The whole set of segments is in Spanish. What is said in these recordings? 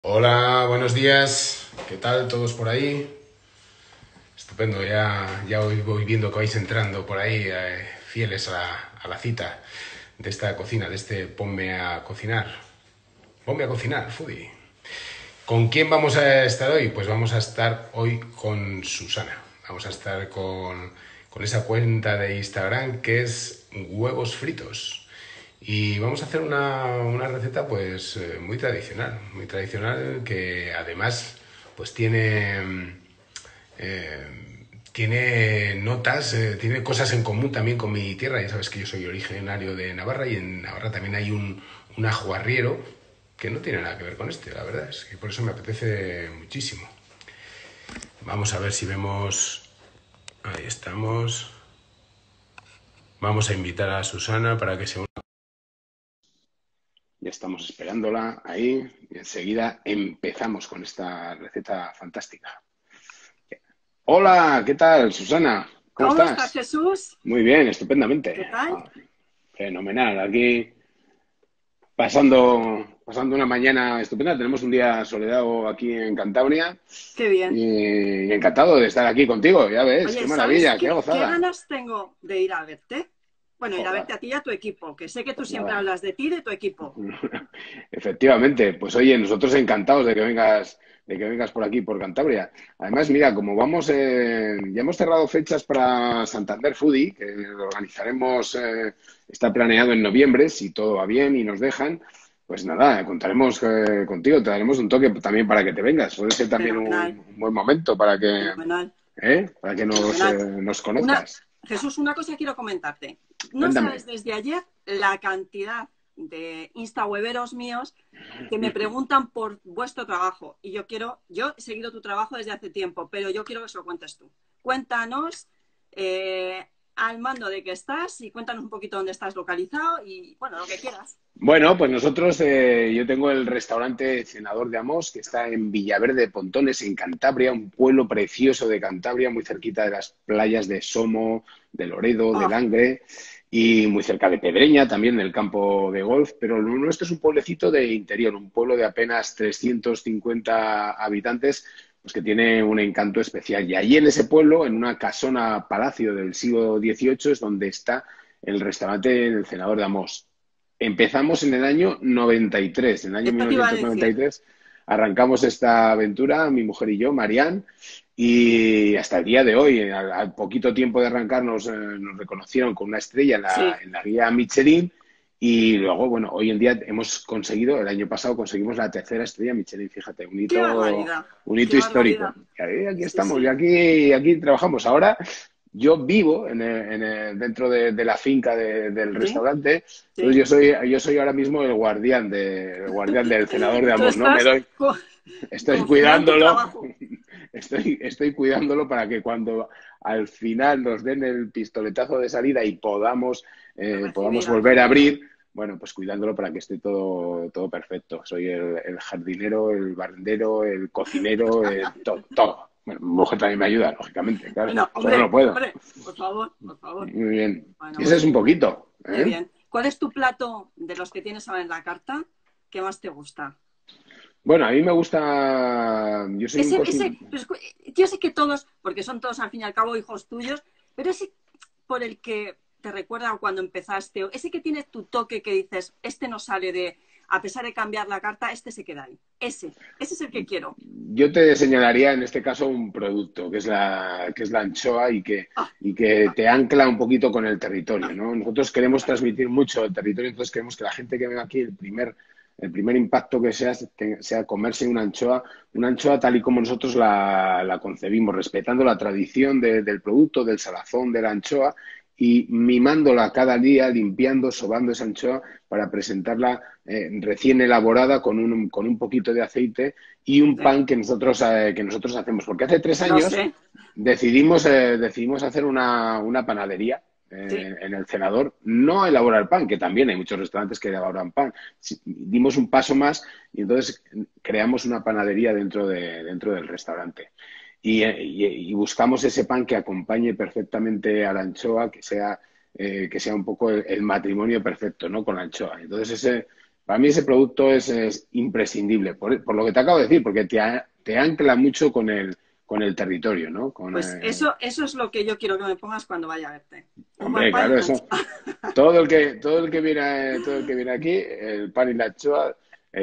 Hola, buenos días. ¿Qué tal todos por ahí? Estupendo, ya hoy voy viendo que vais entrando por ahí fieles a la cita de esta cocina, de este ponme a cocinar. Ponme a cocinar, foodie. ¿Con quién vamos a estar hoy? Pues vamos a estar hoy con Susana. Vamos a estar con esa cuenta de Instagram que es huevos fritos. Y vamos a hacer una receta pues muy tradicional que además pues tiene notas, tiene cosas en común también con mi tierra. Ya sabes que yo soy originario de Navarra y en Navarra también hay un ajo arriero que no tiene nada que ver con este, la verdad. Es que por eso me apetece muchísimo. Vamos a ver si vemos... Ahí estamos. Vamos a invitar a Susana para que se una. Ya estamos esperándola ahí y enseguida empezamos con esta receta fantástica. Hola, ¿qué tal, Susana? ¿Cómo ¿Cómo estás, estás? Jesús? Muy bien, estupendamente. ¿Qué tal? Fenomenal. Aquí pasando una mañana estupenda. Tenemos un día soleado aquí en Cantabria Qué bien. y encantado de estar aquí contigo. Ya ves, qué Oye, ¿sabes maravilla, qué qué gozada. ganas tengo de ir a verte? Bueno, ir a Joder, verte a ti y a tu equipo, que sé que tú pues siempre nada. hablas de ti y de tu equipo. Efectivamente, pues oye, nosotros encantados de que vengas por aquí, por Cantabria. Además, mira, como vamos, ya hemos cerrado fechas para Santander Foodie, que lo organizaremos, está planeado en noviembre, si todo va bien y nos dejan, pues nada, contaremos contigo, te daremos un toque también para que te vengas. Puede ser también Fenomenal, un buen momento fenomenal, para que nos, fenomenal. nos Una, conozcas. Jesús, una cosa quiero comentarte. No Cuéntame. sabes desde ayer la cantidad de instaweberos míos que me preguntan por vuestro trabajo. Y yo he seguido tu trabajo desde hace tiempo, pero yo quiero que se lo cuentes tú. Cuéntanos al mando de qué estás y cuéntanos un poquito dónde estás localizado y, bueno, lo que quieras. Bueno, pues nosotros, yo tengo el restaurante Cenador de Amos, que está en Villaverde de Pontones, en Cantabria, un pueblo precioso de Cantabria, muy cerquita de las playas de Somo, de Loredo, de Oh, Langre, y muy cerca de Pedreña, también del campo de golf. Pero lo nuestro es un pueblecito de interior, un pueblo de apenas 350 habitantes, pues que tiene un encanto especial. Y allí en ese pueblo, en una casona palacio del siglo XVIII, es donde está el restaurante del Cenador de Amos. Empezamos en el año 93, en el año eso te iba a decir. 1993 arrancamos esta aventura, mi mujer y yo, Marianne, y hasta el día de hoy, al poquito tiempo de arrancarnos, nos reconocieron con una estrella en la, Sí, en la guía Michelin y luego, bueno, hoy en día hemos conseguido, el año pasado conseguimos la tercera estrella Michelin, fíjate, qué barbaridad, un hito qué histórico. barbaridad. Y aquí Sí, estamos, y sí, aquí trabajamos. Ahora yo vivo dentro de la finca del sí, restaurante, entonces sí. yo soy ahora mismo el guardián del cenador de Tú Amos, ¿no? estás Estoy confinado en tu cuidándolo, trabajo. estoy cuidándolo para que cuando al final nos den el pistoletazo de salida y podamos Recibir al volver a cliente. abrir, bueno, pues cuidándolo para que esté todo perfecto. Soy el jardinero, el barrendero, el cocinero, todo, todo. Bueno, mi mujer también me ayuda, lógicamente, claro, Bueno, solo no hombre, puedo. hombre, por favor, por favor. Muy bien. Bueno, Y ese pues es un qué bien, poquito, qué ¿eh? bien. ¿Cuál es tu plato de los que tienes ahora en la carta que más te gusta? Bueno, a mí me gusta, yo soy un Pues, yo sé que todos, porque son todos al fin y al cabo hijos tuyos, pero ese por el que te recuerda cuando empezaste, o ese que tiene tu toque que dices, este no sale de, a pesar de cambiar la carta, este se queda ahí. Ese es el que quiero. Yo te señalaría en este caso un producto, que es la anchoa Ah, y que ah, te ancla un poquito con el territorio, ah, ¿no? Nosotros queremos vale. transmitir mucho el territorio, entonces queremos que la gente que venga aquí, el primer impacto que sea comerse una anchoa tal y como nosotros la concebimos, respetando la tradición del producto, del salazón de la anchoa y mimándola cada día, limpiando, sobando esa anchoa para presentarla recién elaborada con un poquito de aceite y un Sí, pan que nosotros hacemos. Porque hace tres lo años sé. decidimos hacer una panadería Sí, en el Cenador, no elaborar pan, que también hay muchos restaurantes que elaboran pan. Dimos un paso más y entonces creamos una panadería dentro del restaurante. Y buscamos ese pan que acompañe perfectamente a la anchoa, que sea un poco el matrimonio perfecto, ¿no? Con la anchoa. Entonces Para mí ese producto es imprescindible, por lo que te acabo de decir, porque te ancla mucho con el territorio, ¿no? Pues eso es lo que yo quiero que me pongas cuando vaya a verte. Un buen Hombre, pan y claro, una eso. anchoa. Todo el que viene aquí, el pan y la anchoa.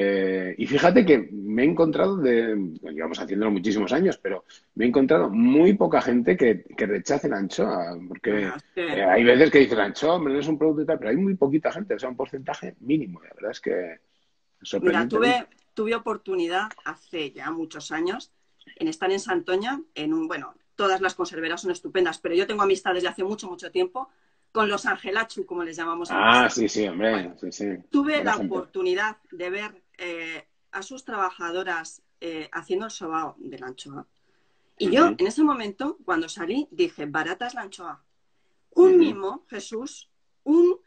Y fíjate que me he encontrado llevamos haciéndolo muchísimos años, pero me he encontrado muy poca gente que rechace la anchoa, porque Bueno, es que, hay veces que dicen la anchoa, hombre, no es un producto y tal, pero hay muy poquita gente, o sea, un porcentaje mínimo. La verdad es que mira, sorprendentemente. tuve oportunidad hace ya muchos años en estar en Santoña, bueno, todas las conserveras son estupendas, pero yo tengo amistades de hace mucho, mucho tiempo con los Angelachu, como les llamamos en Ah, casa. sí, sí, Bueno, hombre, sí, sí, tuve buena la gente. oportunidad de ver a sus trabajadoras haciendo el sobao de la anchoa. Y yo, Ujú, en ese momento, cuando salí, dije, barata es la anchoa. Un ujú. mimo, Jesús, un,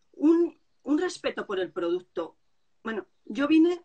un respeto por el producto. Bueno, yo vine,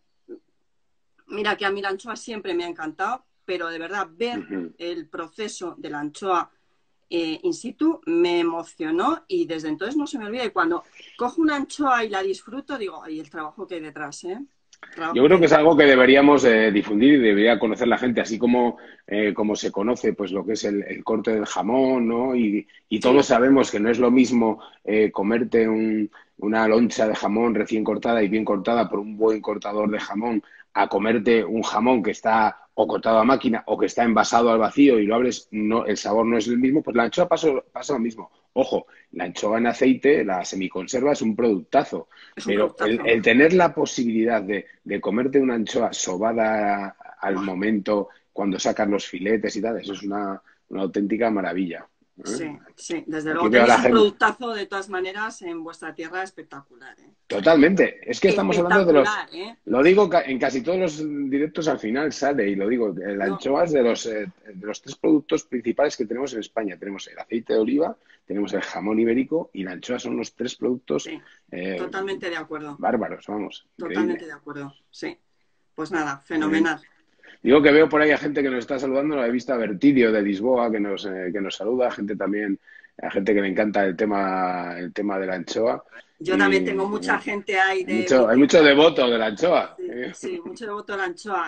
mira que a mí la anchoa siempre me ha encantado, pero de verdad ver Ujú. el proceso de la anchoa in situ me emocionó y desde entonces no se me olvida. Y cuando cojo una anchoa y la disfruto, digo, ay, el trabajo que hay detrás, ¿eh? El Yo trabajo que creo hay que es detrás. algo que deberíamos difundir y debería conocer la gente, así como, como se conoce pues lo que es el corte del jamón, ¿no? Y todos Sí, sabemos que no es lo mismo comerte una loncha de jamón recién cortada y bien cortada por un buen cortador de jamón a comerte un jamón que está o cortado a máquina o que está envasado al vacío y lo abres, no, el sabor no es el mismo, pues la anchoa pasa lo mismo. Ojo, la anchoa en aceite, la semiconserva es un productazo. es un Pero productazo. el tener la posibilidad de comerte una anchoa sobada al Buah. momento, cuando sacas los filetes y tal, eso es una auténtica maravilla. ¿Eh? Sí, sí, desde Aquí luego veo a tenéis la un gente. productazo de todas maneras en vuestra tierra espectacular, ¿eh? Totalmente. Es que estamos hablando de los. Espectacular, ¿eh? Lo digo en casi todos los directos al final sale y lo digo. La Yo, anchoa es de los tres productos principales que tenemos en España. Tenemos el aceite de oliva, tenemos el jamón ibérico y la anchoa son los tres productos sí, eh, totalmente de acuerdo, bárbaros, vamos. totalmente Increíble. de acuerdo, sí. Pues nada, Muy bien. fenomenal. Digo que veo por ahí a gente que nos está saludando, la he visto a Bertidio de Lisboa que nos saluda, gente también, a gente que le encanta el tema de la anchoa. Yo también tengo Y mucha bueno, gente ahí de mi hay mucho tierra. devoto de la anchoa. Sí, sí, mucho devoto de la anchoa.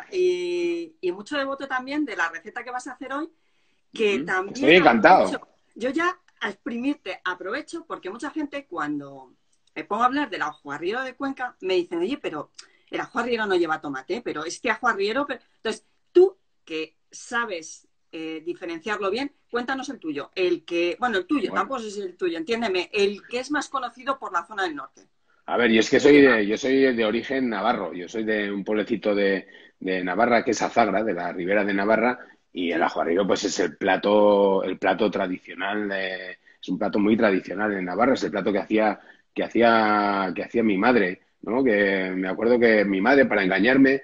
Y mucho devoto también de la receta que vas a hacer hoy, que Ujú. Estoy también aprovecho. encantado. Yo ya a exprimirte aprovecho porque mucha gente cuando me pongo a hablar del ajo arriero de Cuenca me dicen, oye, pero el ajo arriero no lleva tomate, pero este ajo arriero... Entonces, tú que sabes diferenciarlo bien, cuéntanos el tuyo. El que, bueno, el tuyo, Bueno, tampoco sé si es el tuyo, entiéndeme, el que es más conocido por la zona del norte. a ver, yo es que ¿Qué lleva? yo soy de origen navarro, yo soy de un pueblecito de Navarra que es Azagra, de la Ribera de Navarra, y el ¿Sí? ajo arriero pues es el plato tradicional, es un plato muy tradicional en Navarra, es el plato que hacía mi madre, ¿no? Que me acuerdo que mi madre, para engañarme,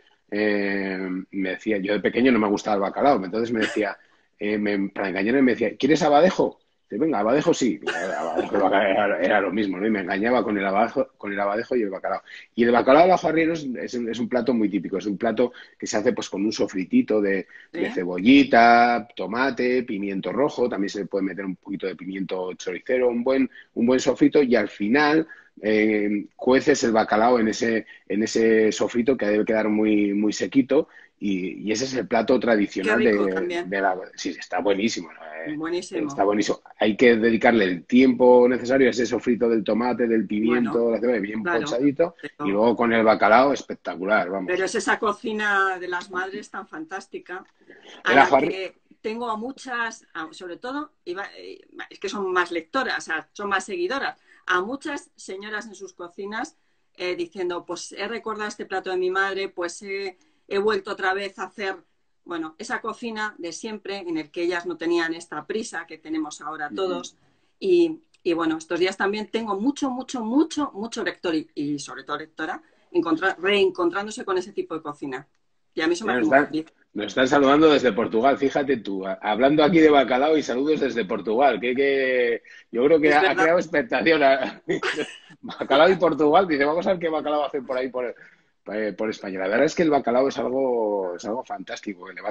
me decía, yo de pequeño no me gustaba el bacalao, entonces me decía, para engañarme me decía, ¿quieres abadejo? Dice, venga, abadejo sí. Abadejo y bacalao era lo mismo, ¿no? Y me engañaba con el abadejo y el bacalao. Y el bacalao al ajo arriero es un plato muy típico. Es un plato que se hace pues con un sofritito de ¿Sí? cebollita, tomate, pimiento rojo. También se le puede meter un poquito de pimiento choricero, un buen sofrito. Y al final cueces el bacalao en ese sofrito que debe quedar muy, muy sequito. Y ese es el plato Qué tradicional rico también. de la... Sí, está buenísimo, ¿no? Está Buenísimo. buenísimo. Hay que dedicarle el tiempo necesario a ese sofrito del tomate, del Bueno, pimiento, la cebolla, bien claro. pochadito, y Pero, luego con el bacalao, espectacular, pero vamos. es esa cocina de las madres tan fantástica a El la ajo que tengo a muchas, sobre todo, es que son más lectoras, o sea, son más seguidoras, a muchas señoras en sus cocinas diciendo, pues he recordado este plato de mi madre, pues he vuelto otra vez a hacer, bueno, esa cocina de siempre en el que ellas no tenían esta prisa que tenemos ahora todos. Y bueno, estos días también tengo mucho, mucho, mucho, mucho lector y sobre todo lectora reencontrándose con ese tipo de cocina. Y a mí eso me Mira, hace muy feliz. nos están saludando desde Portugal, fíjate tú, hablando aquí de bacalao y saludos desde Portugal, yo creo que Es ha verdad. creado expectación. Bacalao y Portugal, dice, vamos a ver qué bacalao hacen por ahí por España. La verdad es que el bacalao es algo fantástico, que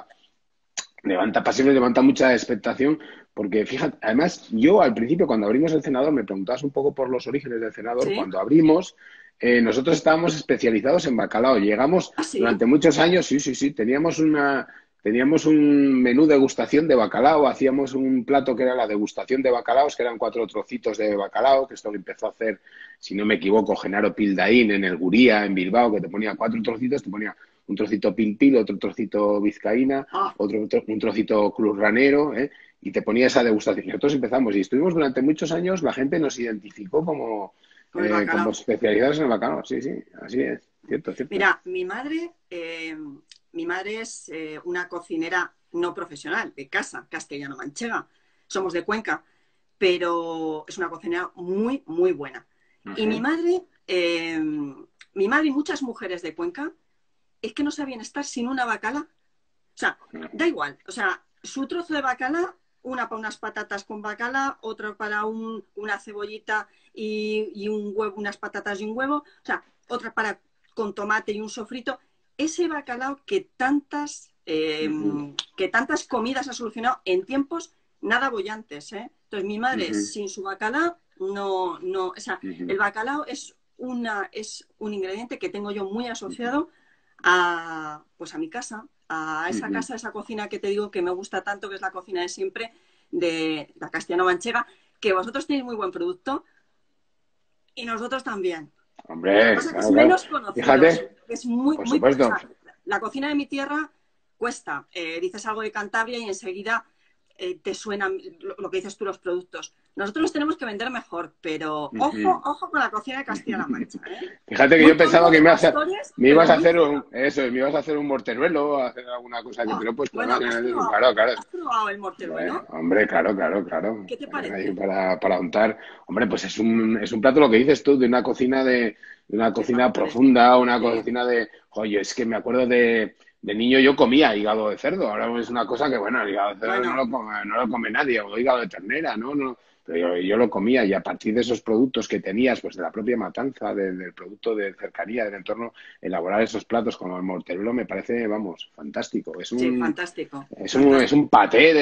levanta pasiones, levanta mucha expectación, porque fíjate, además yo al principio cuando abrimos el cenador me preguntabas un poco por los orígenes del cenador, Sí, cuando abrimos nosotros estábamos especializados en bacalao. Llegamos ¿Ah, sí? durante muchos años, sí, sí, sí, teníamos un menú degustación de bacalao, hacíamos un plato que era la degustación de bacalaos, que eran 4 trocitos de bacalao, que esto lo empezó a hacer, si no me equivoco, Genaro Pildaín en el Guría, en Bilbao, que te ponía 4 trocitos, te ponía un trocito Pil Pil, otro trocito Vizcaína, Ah, un trocito Cruz Ranero, ¿eh? Y te ponía esa degustación. Y nosotros empezamos y estuvimos durante muchos años, la gente nos identificó con el como bacalao. especializados en el bacalao. Sí, sí, así es. Cierto, cierto. Mira, mi madre es una cocinera no profesional, de casa, castellano-manchega. Somos de Cuenca, pero es una cocinera muy, muy buena. Y Ajá. mi madre y muchas mujeres de Cuenca es que no sabían estar sin una bacala. O sea, da igual. O sea, su trozo de bacala, una para unas patatas con bacala, otra para una cebollita y un huevo, unas patatas y un huevo. O sea, otra para con tomate y un sofrito. Ese bacalao que tantas comidas ha solucionado en tiempos nada bollantes, ¿eh? Entonces, mi madre Ujú, sin su bacalao, no, o sea, ujú, el bacalao es un ingrediente que tengo yo muy asociado pues a mi casa, a esa ujú. casa, esa cocina que te digo que me gusta tanto, que es la cocina de siempre de la castellano-manchega, que vosotros tenéis muy buen producto y nosotros también. Lo que Hombre, pasa es que es claro, claro. menos conocidos, Fíjate, es muy, por muy, o supuesto. sea, la cocina de mi tierra cuesta. Dices algo de Cantabria y enseguida te suenan lo que dices tú, los productos. Nosotros los tenemos que vender mejor, pero ojo, Ujú. ojo con la cocina de Castilla-La Mancha, ¿eh? Fíjate que Muy yo pensaba tonto que de pastores, me pero ibas a muy hacer rica. me ibas a hacer un morteruelo, a hacer alguna cosa que te Oh, lo he puesto, ¿no? bueno, Claro, claro. has probado el morteruelo? Hombre, claro, claro, claro. ¿Qué te parece? Ahí para untar. Hombre, pues es un plato lo que dices tú, de una De cocina pastores. profunda, una Sí. cocina de. Oye, es que me acuerdo de niño yo comía hígado de cerdo. Ahora es una cosa que, bueno, el hígado de cerdo Bueno, no lo come nadie, o hígado de ternera, ¿no? No. Pero yo lo comía y a partir de esos productos que tenías, pues de la propia matanza, del producto de cercanía, del entorno, elaborar esos platos como el mortero me parece, vamos, fantástico. sí, fantástico, Es fantástico. un paté,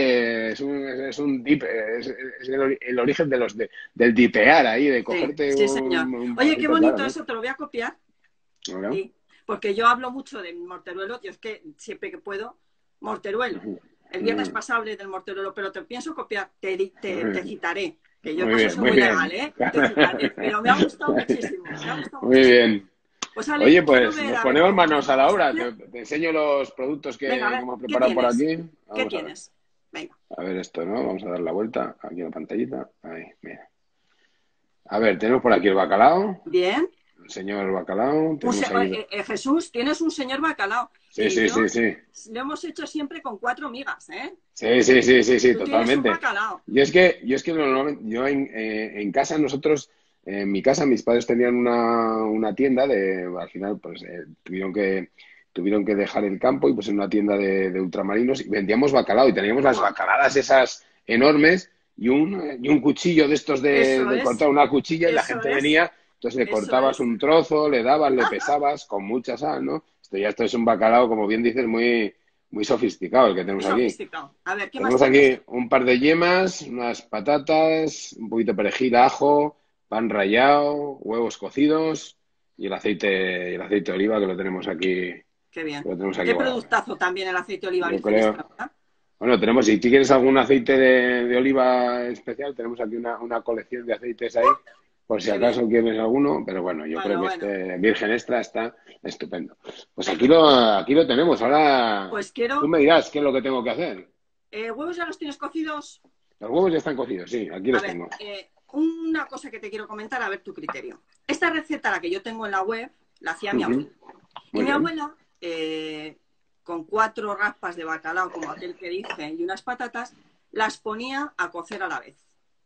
es un dip, es el origen del dipear ahí, de Sí, cogerte sí, señor. un Oye, qué vasito, claro, bonito ¿no? eso, te lo voy a copiar. ¿No? Sí, porque yo hablo mucho de morteruelo, yo es que siempre que puedo, morteruelo. Ujú, El viernes ujú, pasado hablé del morteruelo, pero te pienso copiar, te ujú. citaré, que yo Muy eso bien, soy muy muy legal, bien. ¿eh? Te citaré, pero me ha gustado muchísimo, me ha gustado Muy muchísimo. bien. Pues Ale, Oye, quiero pues ver nos a ver ponemos manos a cómo la se obra. hace. Te enseño los productos Venga, a que ver, hemos ¿qué preparado por tienes? aquí. ¿Qué Vamos a ver. tienes? Venga. A ver esto, ¿no? Vamos a dar la vuelta aquí en la pantallita. Ahí, mira. A ver, tenemos por aquí el bacalao, Bien. el señor bacalao. Tenemos ahí. Jesús, tienes un señor bacalao. Sí, Y sí, yo sí, sí. lo hemos hecho siempre con 4 migas, ¿eh? Sí, sí, sí, sí, sí, Tú tienes un totalmente. bacalao. Yo es que normalmente, en casa nosotros, en mi casa mis padres tenían una tienda al final pues tuvieron que dejar el campo y pues en una tienda de ultramarinos y vendíamos bacalao y teníamos las Buah, bacaladas esas enormes y un cuchillo de estos eso de es, cortar una cuchilla y la eso gente es, venía, entonces le eso cortabas es. un trozo, le dabas, le pesabas con mucha sal, ¿no? Esto es un bacalao, como bien dices, muy sofisticado el que Muy tenemos aquí. sofisticado. A ver, ¿qué más Tenemos tienes? aquí un par de yemas, unas patatas, un poquito de perejil, ajo, pan rallado, huevos cocidos y el aceite de oliva Qué bien. que lo tenemos aquí Qué guardado. productazo también el aceite de oliva Yo virgen creo. extra, ¿verdad? Bueno, tenemos, si tú quieres algún aceite de oliva especial, tenemos aquí una colección de aceites ahí, por si Qué bien. acaso quieres alguno, pero bueno, yo creo Bueno, que bueno. este virgen extra está estupendo. Pues Venga, aquí lo tenemos. Ahora pues tú quiero. me dirás qué es lo que tengo que hacer. ¿Huevos ya los tienes cocidos? Los huevos ya están cocidos, sí, aquí A los ver, tengo. una cosa que te quiero comentar, a ver tu criterio. Esta receta, la que yo tengo en la web, la hacía mi Ujú. abuela. Y Muy mi bien. abuela, con 4 raspas de bacalao, como aquel que dice, y unas patatas, las ponía a cocer a la vez.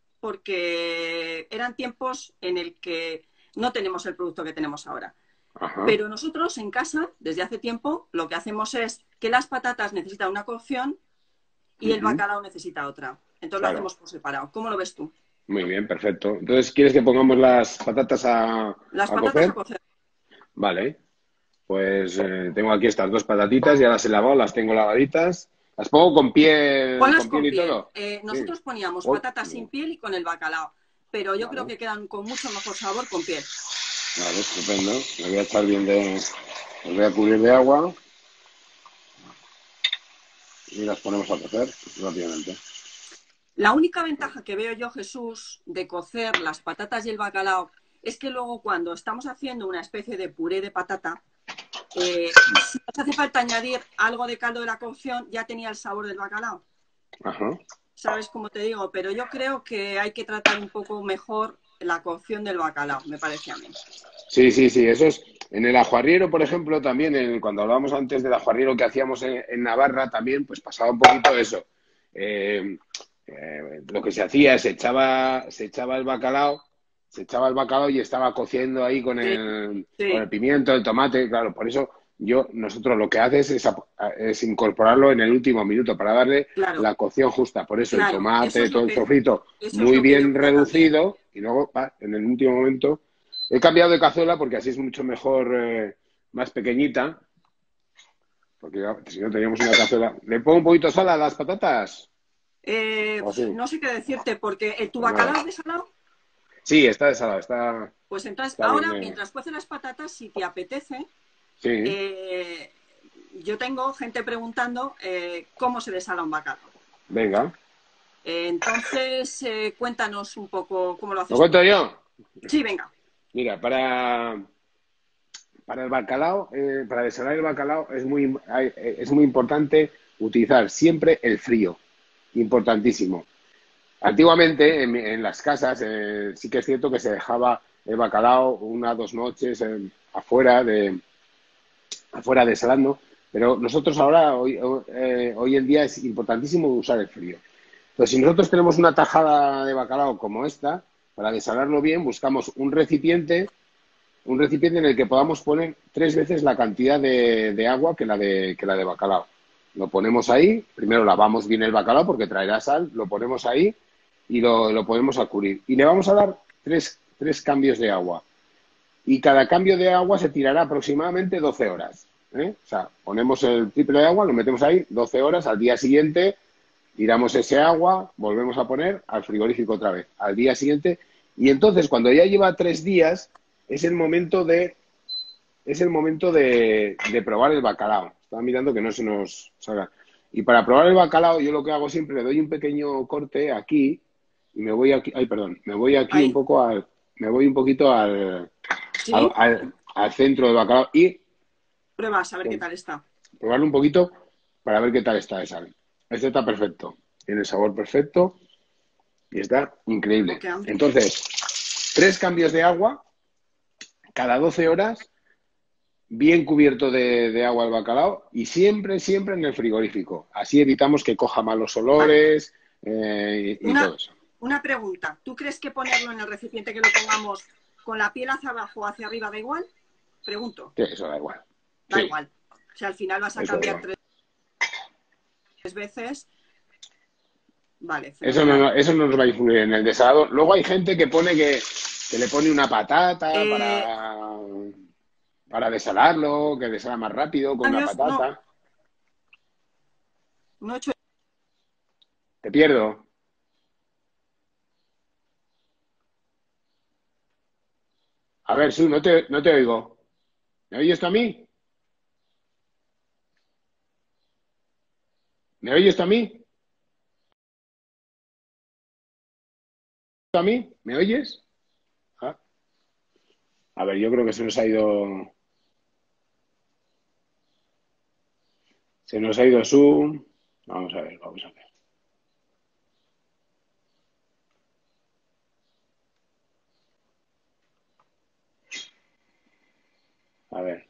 Porque eran tiempos en el que no tenemos el producto que tenemos ahora. Ajá. Pero nosotros en casa, desde hace tiempo, lo que hacemos es que las patatas necesitan una cocción y el Ujú. bacalao necesita otra. Entonces lo Claro. hacemos por separado. ¿Cómo lo ves tú? Muy bien, perfecto. Entonces, ¿quieres que pongamos las patatas Las a patatas a cocer? cocer. Vale. Pues tengo aquí estas dos patatitas, ya las he lavado, las tengo lavaditas. Las pongo Ponlas con piel con y piel. todo. Sí. Nosotros poníamos Uy, patatas sin piel y con el bacalao, pero yo creo vale. que quedan con mucho mejor sabor con piel. Vale, estupendo. Le voy a echar bien de... Los voy a cubrir de agua y las ponemos a cocer rápidamente. La única ventaja que veo yo, Jesús, de cocer las patatas y el bacalao es que luego cuando estamos haciendo una especie de puré de patata, si nos hace falta añadir algo de caldo de la cocción, ya tenía el sabor del bacalao. Ajá. ¿Sabes cómo te digo? Pero yo creo que hay que tratar un poco mejor la cocción del bacalao, me parece a mí. Sí, sí, sí, eso es. En el ajuarriero, por ejemplo, también, cuando hablábamos antes del ajuarriero que hacíamos en Navarra, también, pues pasaba un poquito eso. Eh, lo que se hacía es se echaba el bacalao y estaba cociendo ahí Sí, con el sí, pimiento, el tomate, claro, por eso nosotros lo que haces es incorporarlo en el último minuto para darle claro, la cocción justa. Por eso el claro, tomate, todo el sofrito eso es muy lo que yo bien creo también. reducido y luego, en el último momento. He cambiado de cazuela porque así es mucho mejor, más pequeñita, porque si no teníamos una cazuela. ¿Le pongo un poquito de sal a las patatas? ¿O sí? No sé qué decirte, porque tu Pues bacalao nada. es desalado. Sí, está desalada, Pues entonces, está bien. ahora, mientras cuecen las patatas, si te apetece, Sí, eh, yo tengo gente preguntando cómo se desala un bacalao. venga. Entonces, cuéntanos un poco cómo lo ¿Lo haces tú. cuento yo? Sí, venga. Mira, para el bacalao, para desalar el bacalao es muy importante utilizar siempre el frío. Importantísimo. Antiguamente, en las casas, sí que es cierto que se dejaba el bacalao 1 o 2 noches afuera desalando, pero nosotros ahora, hoy en día, es importantísimo usar el frío. Entonces, si nosotros tenemos una tajada de bacalao como esta, para desalarlo bien, buscamos un recipiente en el que podamos poner 3 veces la cantidad de agua que la de bacalao. Lo ponemos ahí, primero lavamos bien el bacalao porque traerá sal, lo ponemos ahí y lo ponemos a cubrir. Y le vamos a dar tres cambios de agua. Y cada cambio de agua se tirará aproximadamente 12 horas. O sea, ponemos el triple de agua, lo metemos ahí 12 horas, al día siguiente tiramos ese agua, volvemos a poner al frigorífico otra vez, al día siguiente. Y entonces, cuando ya lleva 3 días, es el momento de probar el bacalao. Estaba mirando que no se nos salga. Y para probar el bacalao, yo lo que hago siempre, le doy un pequeño corte aquí y me voy aquí, ay, perdón, me voy aquí Ahí. me voy un poquito Sí, al centro del bacalao y pruebas a ver qué tal está. probarlo un poquito para ver qué tal está de sal. Este está perfecto, tiene el sabor perfecto y está Oh, increíble. qué hambre. Entonces, 3 cambios de agua cada 12 horas, bien cubierto de agua el bacalao y siempre, siempre en el frigorífico. Así evitamos que coja malos Vale. olores y Una, todo eso. una pregunta. ¿Tú crees que ponerlo en el recipiente que lo pongamos con la piel hacia abajo o hacia arriba da igual? Pregunto. Sí, eso da igual. Da Sí, igual. Si al final vas a eso da cambiar igual. 3 veces, vale, Eso no, fenomenal. eso no nos va a influir en el desalador. Luego hay gente que le pone una patata Eh, para desalarlo, que desala más rápido con una Años, no, patata. no he hecho. Te pierdo. A ver, Su, no te oigo. ¿Me oyes tú a mí? ¿Me oyes tú a mí? ¿Tú a mí? ¿Me oyes? Ah, a ver, yo creo que se nos ha ido. Se nos ha ido Su. Vamos a ver, vamos a ver. A ver,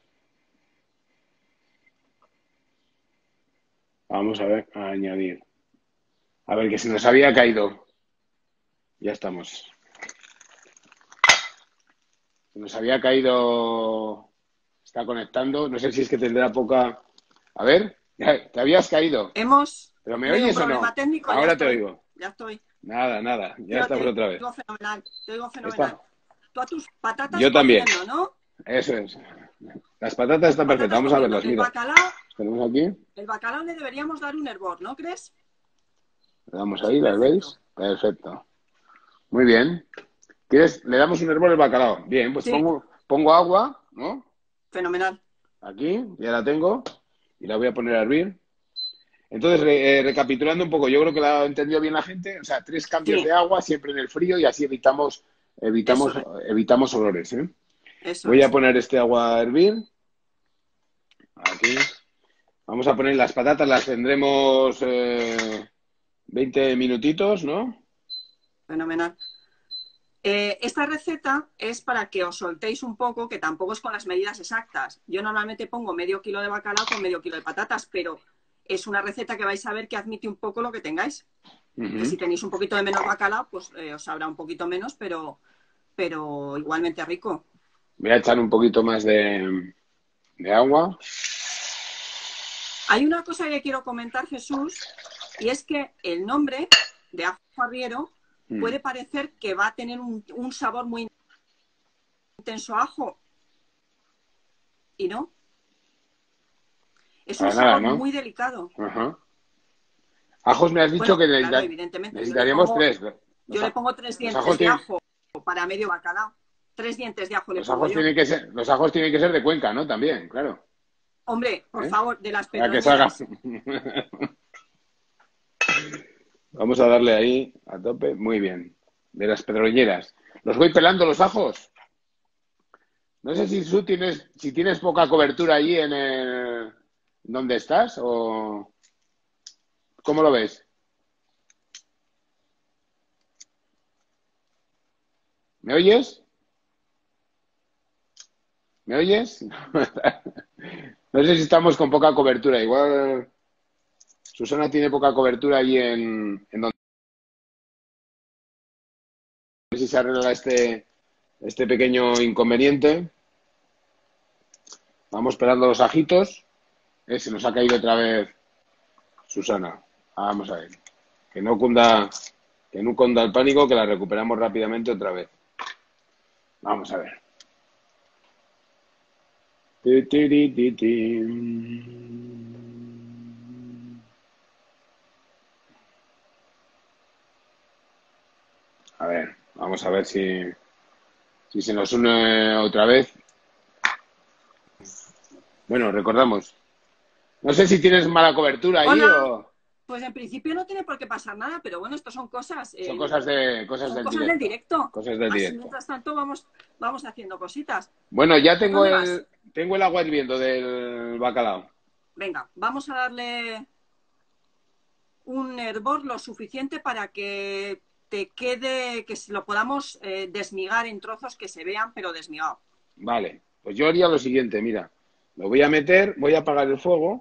vamos a ver, a añadir. A ver, que se nos había caído. Ya estamos. Se nos había caído. Está conectando. No sé si es que tendrá poca. A ver, te habías caído. Hemos ¿Pero me tenido un oyes o problema no? técnico, ya Ahora te estoy, oigo. ya estoy. Nada, nada. Ya estamos Fíjate, otra te vez. digo fenomenal, te digo fenomenal. Está. Tú a tus patatas Yo también. cociendo, ¿no? Eso es. Las patatas Tus están perfectas. patatas Vamos a cociendo. verlas. Mira. Las tenemos aquí. El bacalao le deberíamos dar un hervor, ¿no crees? Le damos Sí, ahí, ¿las perfecto. veis? Perfecto. Muy bien. ¿Quieres? Le damos un hervor al bacalao. Bien, pues Sí, pongo agua, ¿no? Fenomenal. Aquí, ya la tengo. Y la voy a poner a hervir. Entonces, recapitulando un poco, yo creo que la ha entendido bien la gente. O sea, 3 cambios Sí, de agua, siempre en el frío, y así evitamos, eso evitamos, es, evitamos olores, ¿eh? eso Voy a es. poner este agua a hervir. Aquí. Vamos a poner las patatas, las tendremos 20 minutitos, ¿no? Fenomenal. Esta receta es para que os soltéis un poco, que tampoco es con las medidas exactas. Yo normalmente pongo medio kilo de bacalao con medio kilo de patatas, pero es una receta que vais a ver que admite un poco lo que tengáis. Que Ujú. si tenéis un poquito de menos bacalao, pues os sabrá un poquito menos, pero igualmente rico. Voy a echar un poquito más de agua. Hay una cosa que quiero comentar, Jesús, y es que el nombre de ajo arriero Mm. puede parecer que va a tener un sabor muy intenso a ajo, y no. Es un Para nada, sabor ¿no? muy delicado. Ajá. Ajos me has dicho Bueno, que claro, evidentemente, necesitaríamos 3. yo le pongo 3 Los dientes ajos de tienen, ajo para medio bacalao. 3 dientes de ajo le los pongo ajos yo. tienen que ser, los ajos tienen que ser de Cuenca, ¿no? También, claro. Hombre, por ¿Eh? favor, de las Para que salga. pedroñeras. Vamos a darle ahí a tope. Muy bien. De las pedroñeras. Los voy pelando los ajos. No sé si tienes poca cobertura allí en el donde estás o ¿cómo lo ves? ¿Me oyes? ¿Me oyes? No sé si estamos con poca cobertura. Igual Susana tiene poca cobertura allí en donde a ver si se arregla este pequeño inconveniente. Vamos pelando los ajitos. Se nos ha caído otra vez Susana. Vamos a ver. Que no cunda, que no cunda el pánico, que la recuperamos rápidamente otra vez. Vamos a ver. Ti, ti, ti, ti, ti. A ver, vamos a ver si se nos une otra vez. Bueno, recordamos. No sé si tienes mala cobertura ahí Hola, o pues en principio no tiene por qué pasar nada, pero bueno, esto son cosas son del cosas del directo. directo. Cosas del Así directo. mientras tanto vamos haciendo cositas. Bueno, ya ¿Por dónde vas? tengo el agua hirviendo del bacalao. Venga, vamos a darle un hervor lo suficiente para que te quede, que lo podamos desmigar en trozos que se vean, pero desmigado. Vale, pues yo haría lo siguiente, mira. Lo voy a meter, voy a apagar el fuego.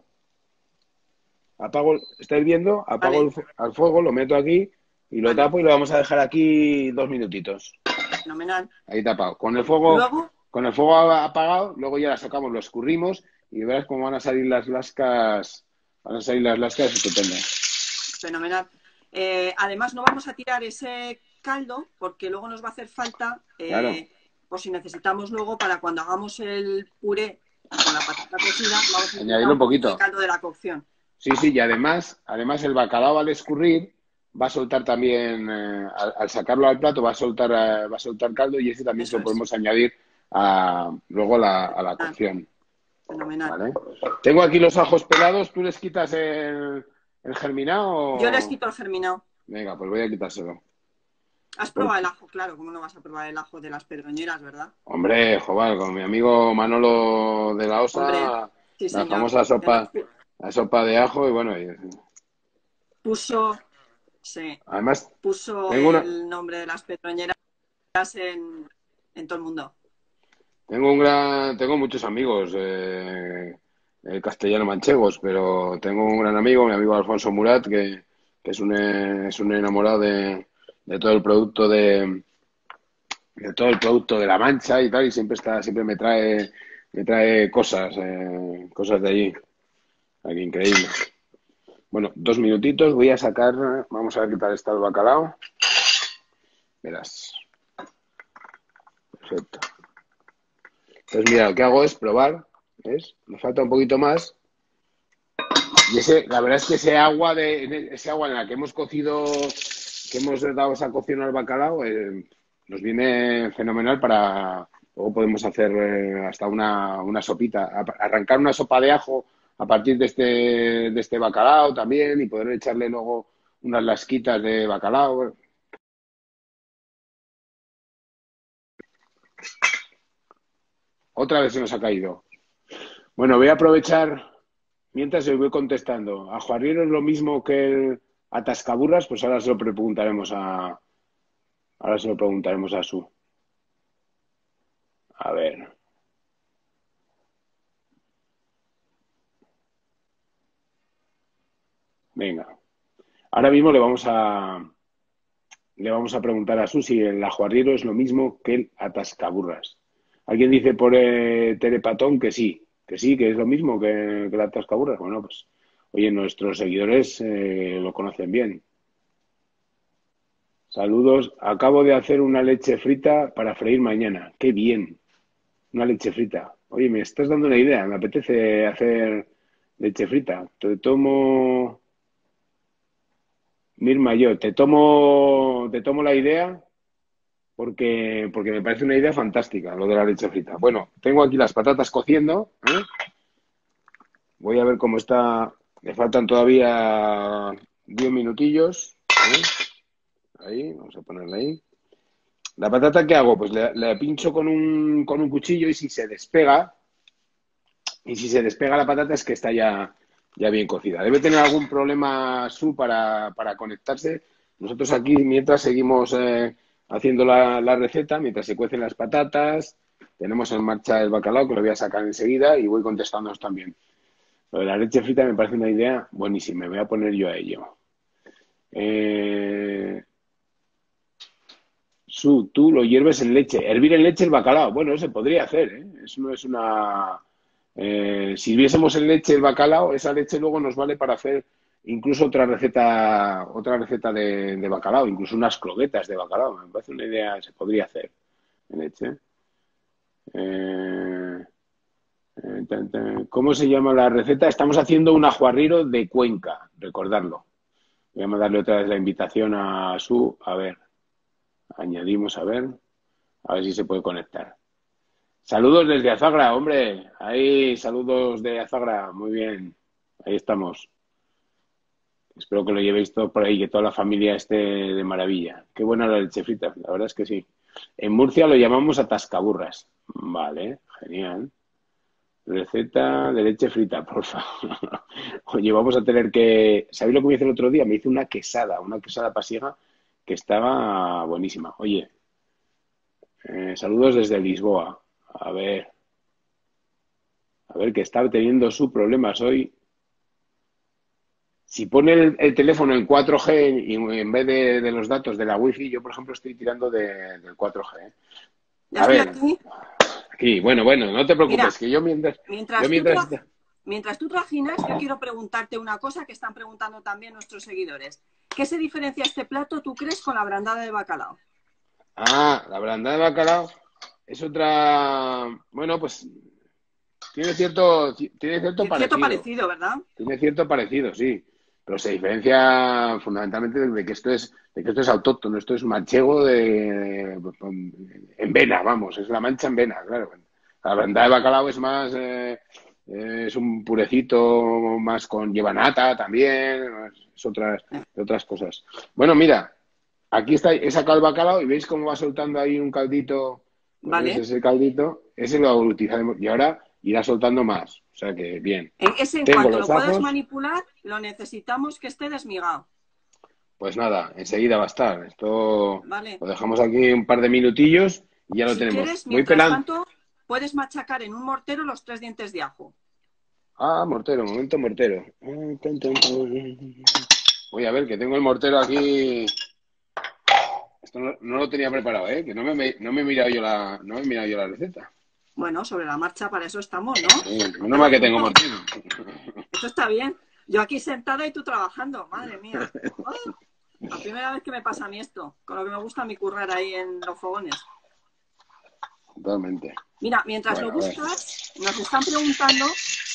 Está hirviendo, apago ¿Vale? al fuego, lo meto aquí y lo Vale, tapo y lo vamos a dejar aquí 2 minutitos. fenomenal. Ahí tapado. Luego, Con el fuego apagado, luego ya la sacamos, lo escurrimos y verás cómo van a salir las lascas estupendas. fenomenal. Además, no vamos a tirar ese caldo porque luego nos va a hacer falta, Claro, por si necesitamos luego para cuando hagamos el puré con la patata cocida, vamos a necesitar añadirlo un un poquito de poquito. caldo de la cocción. Sí, sí, y además el bacalao al escurrir va a soltar también, al sacarlo al plato, va a soltar caldo y ese también se Eso lo es. podemos añadir luego a la Ah, cocción. fenomenal. ¿Vale? Tengo aquí los ajos pelados, ¿tú les quitas el germinado Yo les o...? quito el germinado. Venga, pues voy a quitárselo. Has probado el ajo, claro, ¿cómo no vas a probar el ajo de las pedroñeras, verdad? Hombre, joder, con mi amigo Manolo de la Hombre, Osa, sí, la señor. famosa Además, la sopa de ajo y bueno, puso, sí, además puso tengo una, el nombre de las pedroñeras en todo el mundo. tengo muchos amigos castellano manchegos, pero tengo un gran amigo, mi amigo Alfonso Murat, que es un enamorado de todo el producto de todo el producto de la Mancha y tal, y siempre me trae cosas de allí. Aquí, increíble. Bueno, 2 minutitos, voy a sacar, vamos a ver qué tal está el bacalao. Verás. Perfecto. Entonces, mira, lo que hago es probar, ¿ves? Me falta un poquito más. Y la verdad es que ese agua en la que hemos cocido, que hemos dado esa cocción al bacalao, nos viene fenomenal Luego podemos hacer hasta una sopita, arrancar una sopa de ajo a partir de este bacalao también y poder echarle luego unas lasquitas de bacalao. Otra vez se nos ha caído. Bueno, voy a aprovechar, mientras os voy contestando. ¿A Juarriero es lo mismo que el atascaburras? Pues ahora se lo preguntaremos a Su. A ver. Venga. Ahora mismo le vamos a preguntar a Su si el ajuarriero es lo mismo que el atascaburras. ¿Alguien dice por Telepatón que sí, que es lo mismo que el atascaburras? Bueno, pues, oye, nuestros seguidores lo conocen bien. Saludos. Acabo de hacer una leche frita para freír mañana. ¡Qué bien! Una leche frita. Oye, me estás dando una idea. Me apetece hacer leche frita. Mirma, yo te tomo la idea porque me parece una idea fantástica lo de la leche frita. Bueno, tengo aquí las patatas cociendo, ¿eh? Voy a ver cómo está. Me faltan todavía 10 minutillos, ¿eh? Ahí, vamos a ponerla ahí. La patata, ¿qué hago? Pues le pincho con un cuchillo y si se despega la patata es que está ya bien cocida. Debe tener algún problema Su para conectarse. Nosotros aquí, mientras seguimos haciendo la receta, mientras se cuecen las patatas, tenemos en marcha el bacalao, que lo voy a sacar enseguida y voy contestándonos también. Lo de la leche frita me parece una idea buenísima. Me voy a poner yo a ello. Su, tú lo hierves en leche. Hervir en leche el bacalao. Bueno, eso se podría hacer, ¿eh? Eso no es una... si hirviésemos en leche el bacalao, esa leche luego nos vale para hacer incluso otra receta de bacalao, incluso unas croquetas de bacalao. Me parece una idea, se podría hacer en leche. ¿Cómo se llama la receta? Estamos haciendo un ajuarriro de Cuenca, recordarlo. Voy a mandarle otra vez la invitación a Su. A ver, añadimos, a ver si se puede conectar. Saludos desde Azagra, hombre. Ahí, saludos de Azagra. Muy bien. Ahí estamos. Espero que lo llevéis todo por ahí, que toda la familia esté de maravilla. Qué buena la leche frita, la verdad es que sí. En Murcia lo llamamos atascaburras. Vale, genial. Receta de leche frita, por favor. Oye, vamos a tener que... ¿Sabéis lo que me hice el otro día? Me hice una quesada pasiega que estaba buenísima. Oye, saludos desde Lisboa. A ver, que está teniendo sus problemas hoy. Si pone el teléfono en 4G y en vez de los datos de la Wi-Fi, yo, por ejemplo, estoy tirando del 4G. ¿Eh? Ya A estoy ver, aquí. aquí, bueno, no te Mira, preocupes, que yo mientras tú, mientras... mientras tú trajinas, yo quiero preguntarte una cosa que están preguntando también nuestros seguidores. ¿Qué se diferencia este plato, tú crees, con la brandada de bacalao? Ah, la brandada de bacalao es otra... Bueno, pues tiene cierto Cierto parecido. parecido, ¿verdad? Tiene cierto parecido, sí. Pero se diferencia fundamentalmente de que esto es autóctono, esto es manchego en vena, vamos, es la mancha en vena, claro. La brandada de bacalao es más, es un purecito más lleva nata también, otras cosas. Bueno, mira, aquí está, he sacado el bacalao y veis cómo va soltando ahí un caldito, pues ves Vale. ese caldito, ese lo utilizaremos y ahora irá soltando más, o sea que bien. En Tengo cuanto los lo puedas ajos. manipular, lo necesitamos que esté desmigado. Pues nada, enseguida va a estar. Esto Vale. lo dejamos aquí un par de minutillos y ya lo Si tenemos. quieres, Voy mientras pelando. tanto, puedes machacar en un mortero los 3 dientes de ajo. Ah, mortero, momento mortero. Voy a ver que tengo el mortero aquí. Esto no lo tenía preparado, ¿eh? Que no me he mirado no me he mirado yo la receta. Bueno, sobre la marcha para eso estamos, ¿no? Menos Te lo mal que tengo apunto. mortero. Esto está bien. Yo aquí sentada y tú trabajando. Madre mía. ¡Ah! La primera vez que me pasa a mí esto, con lo que me gusta a mí currar ahí en los fogones. Totalmente. Mira, mientras lo Bueno, a ver. buscas, nos están preguntando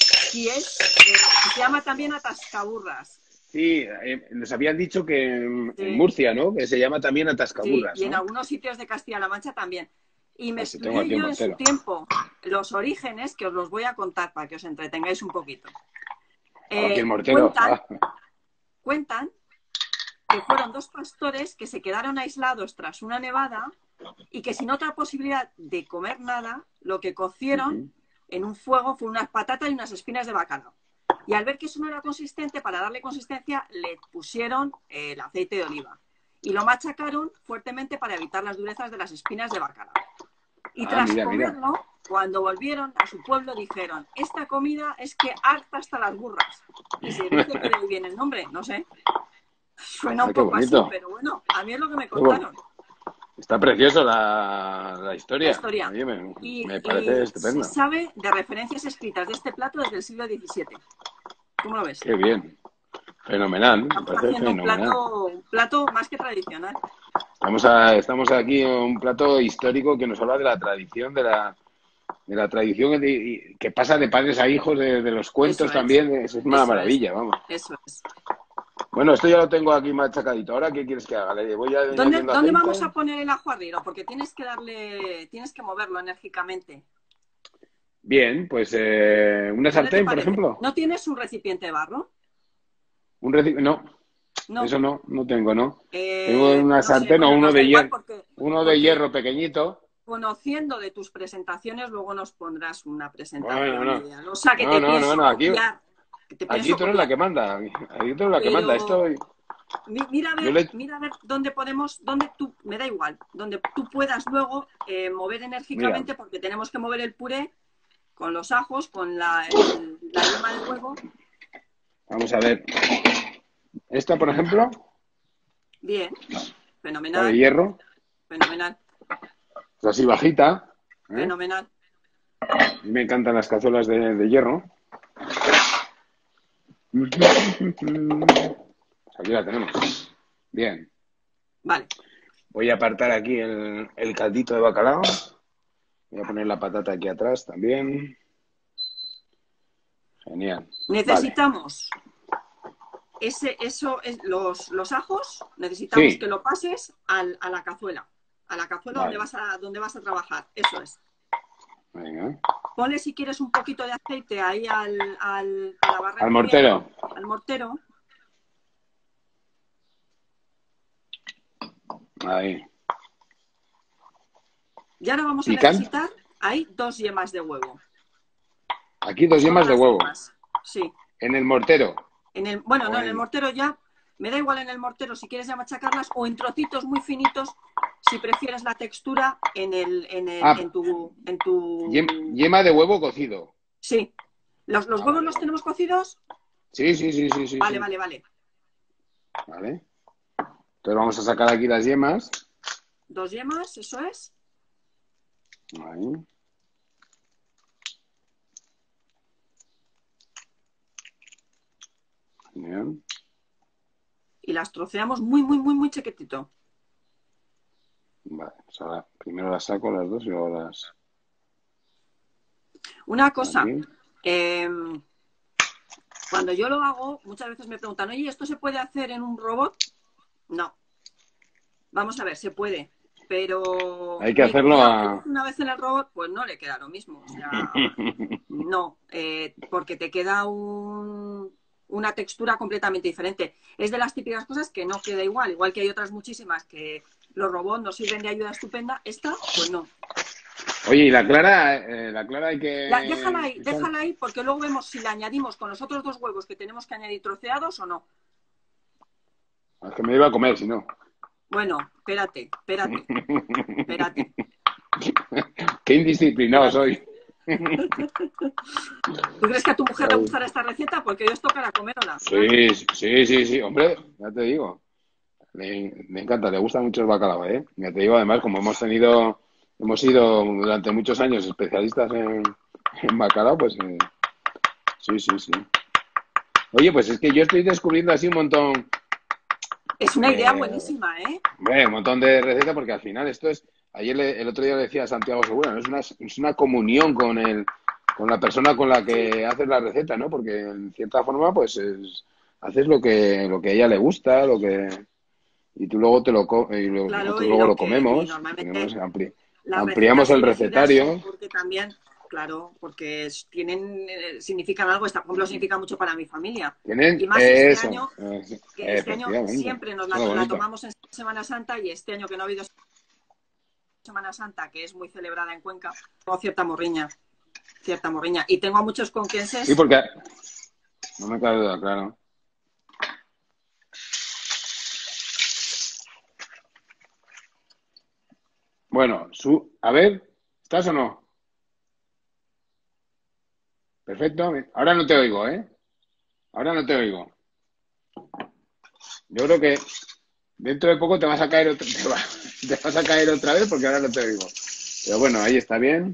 si se llama también atascaburras. Sí, nos habían dicho que en Sí, Murcia, ¿no? Que se llama también sí, atascaburras, y en ¿no? algunos sitios de Castilla-La Mancha también. Y me Pues si tengo estudié aquí el yo en su mortero. tiempo los orígenes, que os los voy a contar para que os entretengáis un poquito. Aquí el mortero. Cuentan que fueron dos pastores que se quedaron aislados tras una nevada y que sin otra posibilidad de comer nada, lo que cocieron en un fuego fue unas patatas y unas espinas de bacalao. Y al ver que eso no era consistente, para darle consistencia, le pusieron el aceite de oliva. Y lo machacaron fuertemente para evitar las durezas de las espinas de bacalao. Y tras comerlo, cuando volvieron a su pueblo, dijeron, esta comida es que harta hasta las burras. Y se dice que de ahí viene el nombre, no sé. Suena un poco así, pero bueno, a mí es lo que me contaron. Está precioso la historia. La historia. A mí me parece estupendo. Se sabe de referencias escritas de este plato desde el siglo XVII. ¿Cómo lo ves? Qué bien. Fenomenal. Estamos haciendo un plato más que tradicional. Estamos aquí en un plato histórico que nos habla de la tradición, de la tradición que pasa de padres a hijos, de los cuentos también. Es una maravilla, vamos. Eso es. Bueno, esto ya lo tengo aquí machacadito. ¿Ahora qué quieres que haga? Le voy a ¿Dónde vamos a poner el ajo arriba? Porque tienes que moverlo enérgicamente. Bien, pues una sartén, por ejemplo. ¿No tienes un recipiente de barro? No, eso no tengo, ¿no? Tengo una sartén o uno de hierro pequeñito. Conociendo de tus presentaciones, luego nos pondrás una presentación. No. O sea, que te pienso copiar. Aquí tú eres la que manda. Aquí tú eres la que manda. Mira a ver dónde podemos, me da igual, donde tú puedas luego mover enérgicamente, porque tenemos que mover el puré con los ajos, con la yema del huevo. Vamos a ver. Esta, por ejemplo. Bien, fenomenal. La de hierro. Fenomenal. Es así bajita. Fenomenal. A mí me encantan las cazuelas de hierro. Aquí la tenemos. Bien. Vale. Voy a apartar aquí el caldito de bacalao. Voy a poner la patata aquí atrás también. Genial. Necesitamos los ajos, necesitamos que lo pases a la cazuela. A la cazuela donde vas a trabajar. Eso es. Venga. Ponle si quieres un poquito de aceite ahí a la barra. Al mortero. Al mortero. Ahí. Y ahora vamos a necesitar ahí 2 yemas de huevo. Aquí 2 yemas de huevo. Sí. En el mortero. En el mortero ya. Me da igual en el mortero si quieres ya machacarlas o en trocitos muy finitos si prefieres la textura en tu... Yema de huevo cocido. Sí. ¿Los huevos los tenemos cocidos? Sí. Vale. Vale. Entonces vamos a sacar aquí las yemas. 2 yemas, eso es. Ahí. Bien. Y las troceamos muy chiquitito. Vale, pues ahora primero las saco las dos y luego las... Una cosa, cuando yo lo hago, muchas veces me preguntan, oye, ¿esto se puede hacer en un robot? No. Vamos a ver, se pude, pero... Hay que hacerlo una vez en el robot, pues no le queda lo mismo. O sea, no, porque te queda una textura completamente diferente. Es de las típicas cosas que no queda igual. Igual que hay otras muchísimas que los robots nos sirven de ayuda estupenda. Esta, pues no. Oye, ¿y la clara hay que...? Déjala ahí, porque luego vemos si la añadimos con los otros 2 huevos que tenemos que añadir troceados o no. Es que me iba a comer, si no. Bueno, espérate. Qué indisciplinado soy. ¿Tú crees que a tu mujer le gustará esta receta? Porque ellos tocará comerla. Sí, hombre, ya te digo. Me encanta, le gusta mucho el bacalao, ¿eh? Ya te digo, además, como hemos sido durante muchos años especialistas en bacalao, pues sí. Oye, pues es que yo estoy descubriendo así un montón... Es una idea buenísima, ¿eh? Un montón de recetas, porque al final esto es... Ayer el otro día le decía a Santiago Segura, ¿no? Es una comunión con la persona con la que haces la receta, ¿no? Porque en cierta forma, pues haces lo que a ella le gusta, y tú luego luego lo comemos. las ampliamos recetas el elegidas son recetario. porque también, claro, porque tienen, significan algo. Esta, por ejemplo, significa mucho para mi familia. Tienen Y más eso, que este año efectivamente. siempre nos Eso es lo la bonito. tomamos en Semana Santa, y este año que no ha habido Semana Santa, que es muy celebrada en Cuenca, tengo cierta morriña. Y tengo a muchos Sí, conquenses. porque no me cabe duda, claro. Bueno, a ver, ¿estás o no? Perfecto. Ahora no te oigo, ¿eh? Ahora no te oigo. Yo creo que dentro de poco te vas a caer te vas a caer otra vez porque ahora no te oigo. Pero bueno, ahí está bien.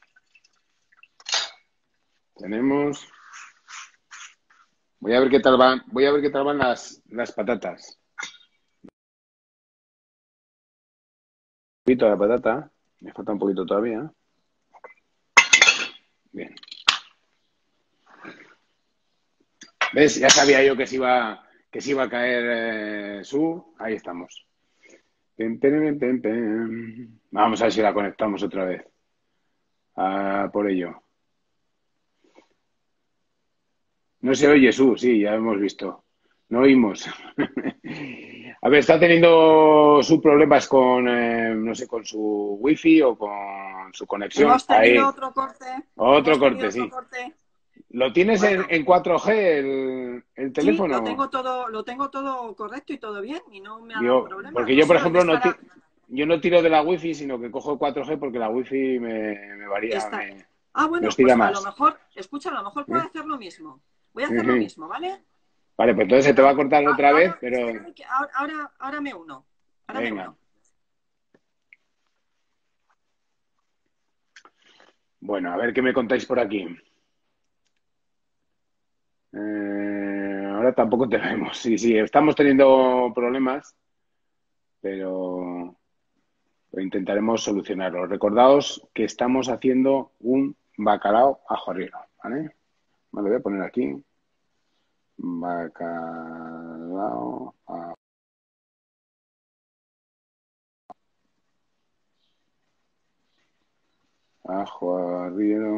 Tenemos. Voy a ver qué tal van. Voy a ver qué tal van las patatas. Un poquito de la patata. Me falta un poquito todavía. Bien. ¿Ves? Ya sabía yo que se iba a caer Ahí estamos. Pem, pem, pem, pem. Vamos a ver si la conectamos otra vez. Por ello. No se oye sí, ya hemos visto. No oímos. A ver, está teniendo sus problemas con, no sé, con su wifi o con su conexión. Hemos tenido Ahí, otro corte. otro corte, sí. Corte. ¿Lo tienes Bueno, en 4G el sí, teléfono? lo tengo todo correcto y todo bien, y no me ha dado Yo, problemas. porque No yo, por sé dónde ejemplo, estará. yo no tiro de la wifi, sino que cojo 4G porque la wifi me varía, Está. me Bueno, hostiga pues a lo más. mejor, escucha, a lo mejor puedo ¿Eh? hacer lo mismo. Voy a hacer lo Ujú. mismo, ¿vale? Vale, pues entonces se te va a cortar otra vez, Ahora, pero espérame que ahora me uno. Ahora me venga. uno. Bueno, a ver qué me contáis por aquí. Ahora tampoco te vemos. Sí, sí, estamos teniendo problemas, pero lo intentaremos solucionarlo. Recordaos que estamos haciendo un bacalao ajo arriero, ¿vale? Me lo voy a poner aquí. Bacalao ajo arriero.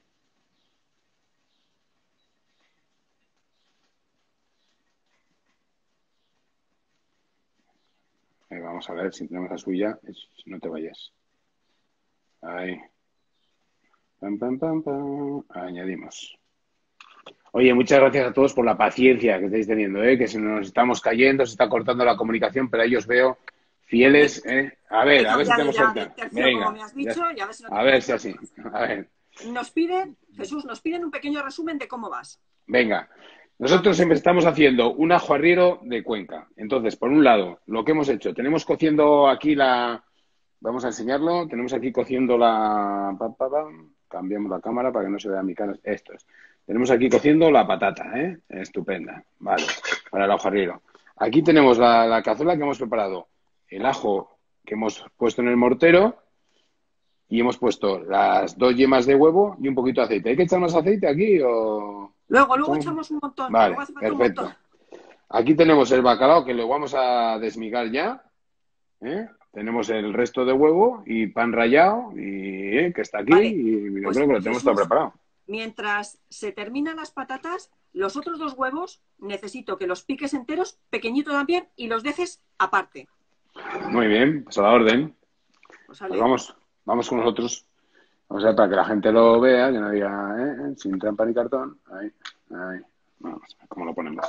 Vamos a ver si tenemos la suya. No te vayas. Ahí. Pam, pam, pam, pam. Añadimos. Oye, muchas gracias a todos por la paciencia que estáis teniendo, ¿eh? Que se nos estamos cayendo, se está cortando la comunicación, pero ahí os veo He, fieles, ¿eh? he A ver si cambiado tenemos ya de suerte. tercio, como Venga, me has ya, dicho, y a ver si no a tengo ver más si así. problemas. A ver, Jesús, nos piden un pequeño resumen de cómo vas. venga. Nosotros Vamos. siempre estamos haciendo un ajo arriero de Cuenca. Entonces, por un lado, lo que hemos hecho, tenemos cociendo aquí vamos a enseñarlo, tenemos aquí cociendo cambiamos la cámara para que no se vea mi cara. Esto es. Tenemos aquí cociendo la patata, ¿eh? Estupenda. Vale, para el ajo arriero. Aquí tenemos la cazuela que hemos preparado, el ajo que hemos puesto en el mortero y hemos puesto las 2 yemas de huevo y un poquito de aceite. ¿Hay que echar más aceite aquí o...? Luego ¿Echamos? echamos un montón, luego Vale, hace falta un montón. perfecto. Aquí tenemos el bacalao que lo vamos a desmigar ya. ¿Eh? Tenemos el resto de huevo y pan rallado que está aquí Vale, y yo pues creo que lo tenemos todo Jesús, preparado. mientras se terminan las patatas, los otros 2 huevos necesito que los piques enteros, pequeñito también, y los dejes aparte. Muy bien, pues a la orden. Pues Pues sale. vamos con nosotros. O sea, para que la gente lo vea, que no diga, sin trampa ni cartón. Ahí. Vamos, ¿cómo lo ponemos?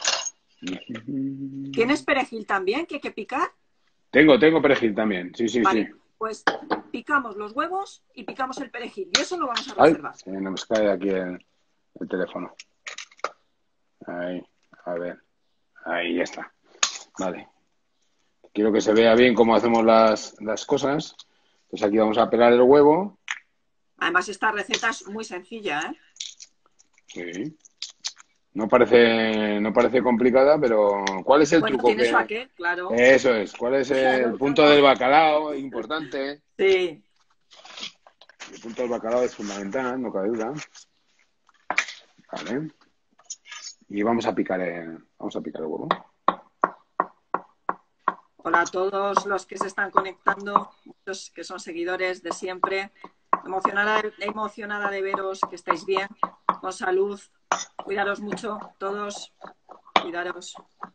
¿Tienes perejil también que hay que picar? Tengo perejil también. Sí, sí, sí. Vale, pues picamos los huevos y picamos el perejil, y eso lo vamos a Ay, reservar. se nos cae aquí el teléfono. Ahí, a ver. Ahí ya está. Vale. Quiero que se vea bien cómo hacemos las cosas. Pues aquí vamos a pelar el huevo. Además, esta receta es muy sencilla, ¿eh? Sí. No parece complicada, pero ¿cuál es el Bueno, truco tiene su que... aquel, claro. Eso es, ¿cuál es el Claro, punto claro. del bacalao? Importante. Sí. El punto del bacalao es fundamental, no cabe duda. Vale. Y vamos a picar el huevo. Hola a todos los que se están conectando. Muchas estos que son seguidores de siempre. Emocionada de veros, que estáis bien, con salud. Cuidaros mucho, todos. Cuidaros.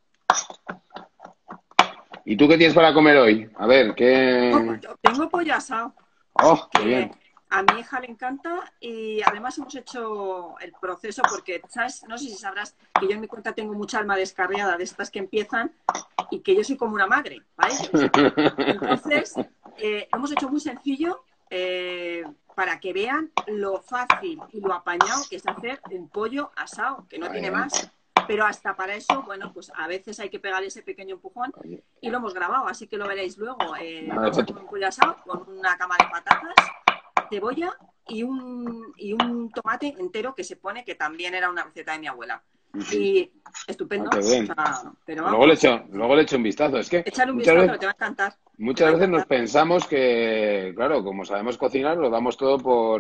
¿Y tú qué tienes para comer hoy? A ver, ¿qué...? Tengo pollo asado. ¡Oh, qué Que bien! a mi hija le encanta y además hemos hecho el proceso porque, ¿sabes? No sé si sabrás que yo en mi cuenta tengo mucha alma descarriada de estas que empiezan y que yo soy como una madre para ellos. Entonces, hemos hecho muy sencillo para que vean lo fácil y lo apañado que es hacer un pollo asado, que no tiene más. Pero hasta para eso, bueno, pues a veces hay que pegar ese pequeño empujón y lo hemos grabado, así que lo veréis luego. Vamos a hacer un pollo asado con una cama de patatas, cebolla y un tomate entero que se pone, que también era una receta de mi abuela. Y estupendo. Qué bien. O sea, pero Luego le echo un vistazo. Es que échale un vistazo, te va a encantar. Muchas veces nos pensamos que, claro, como sabemos cocinar, lo damos todo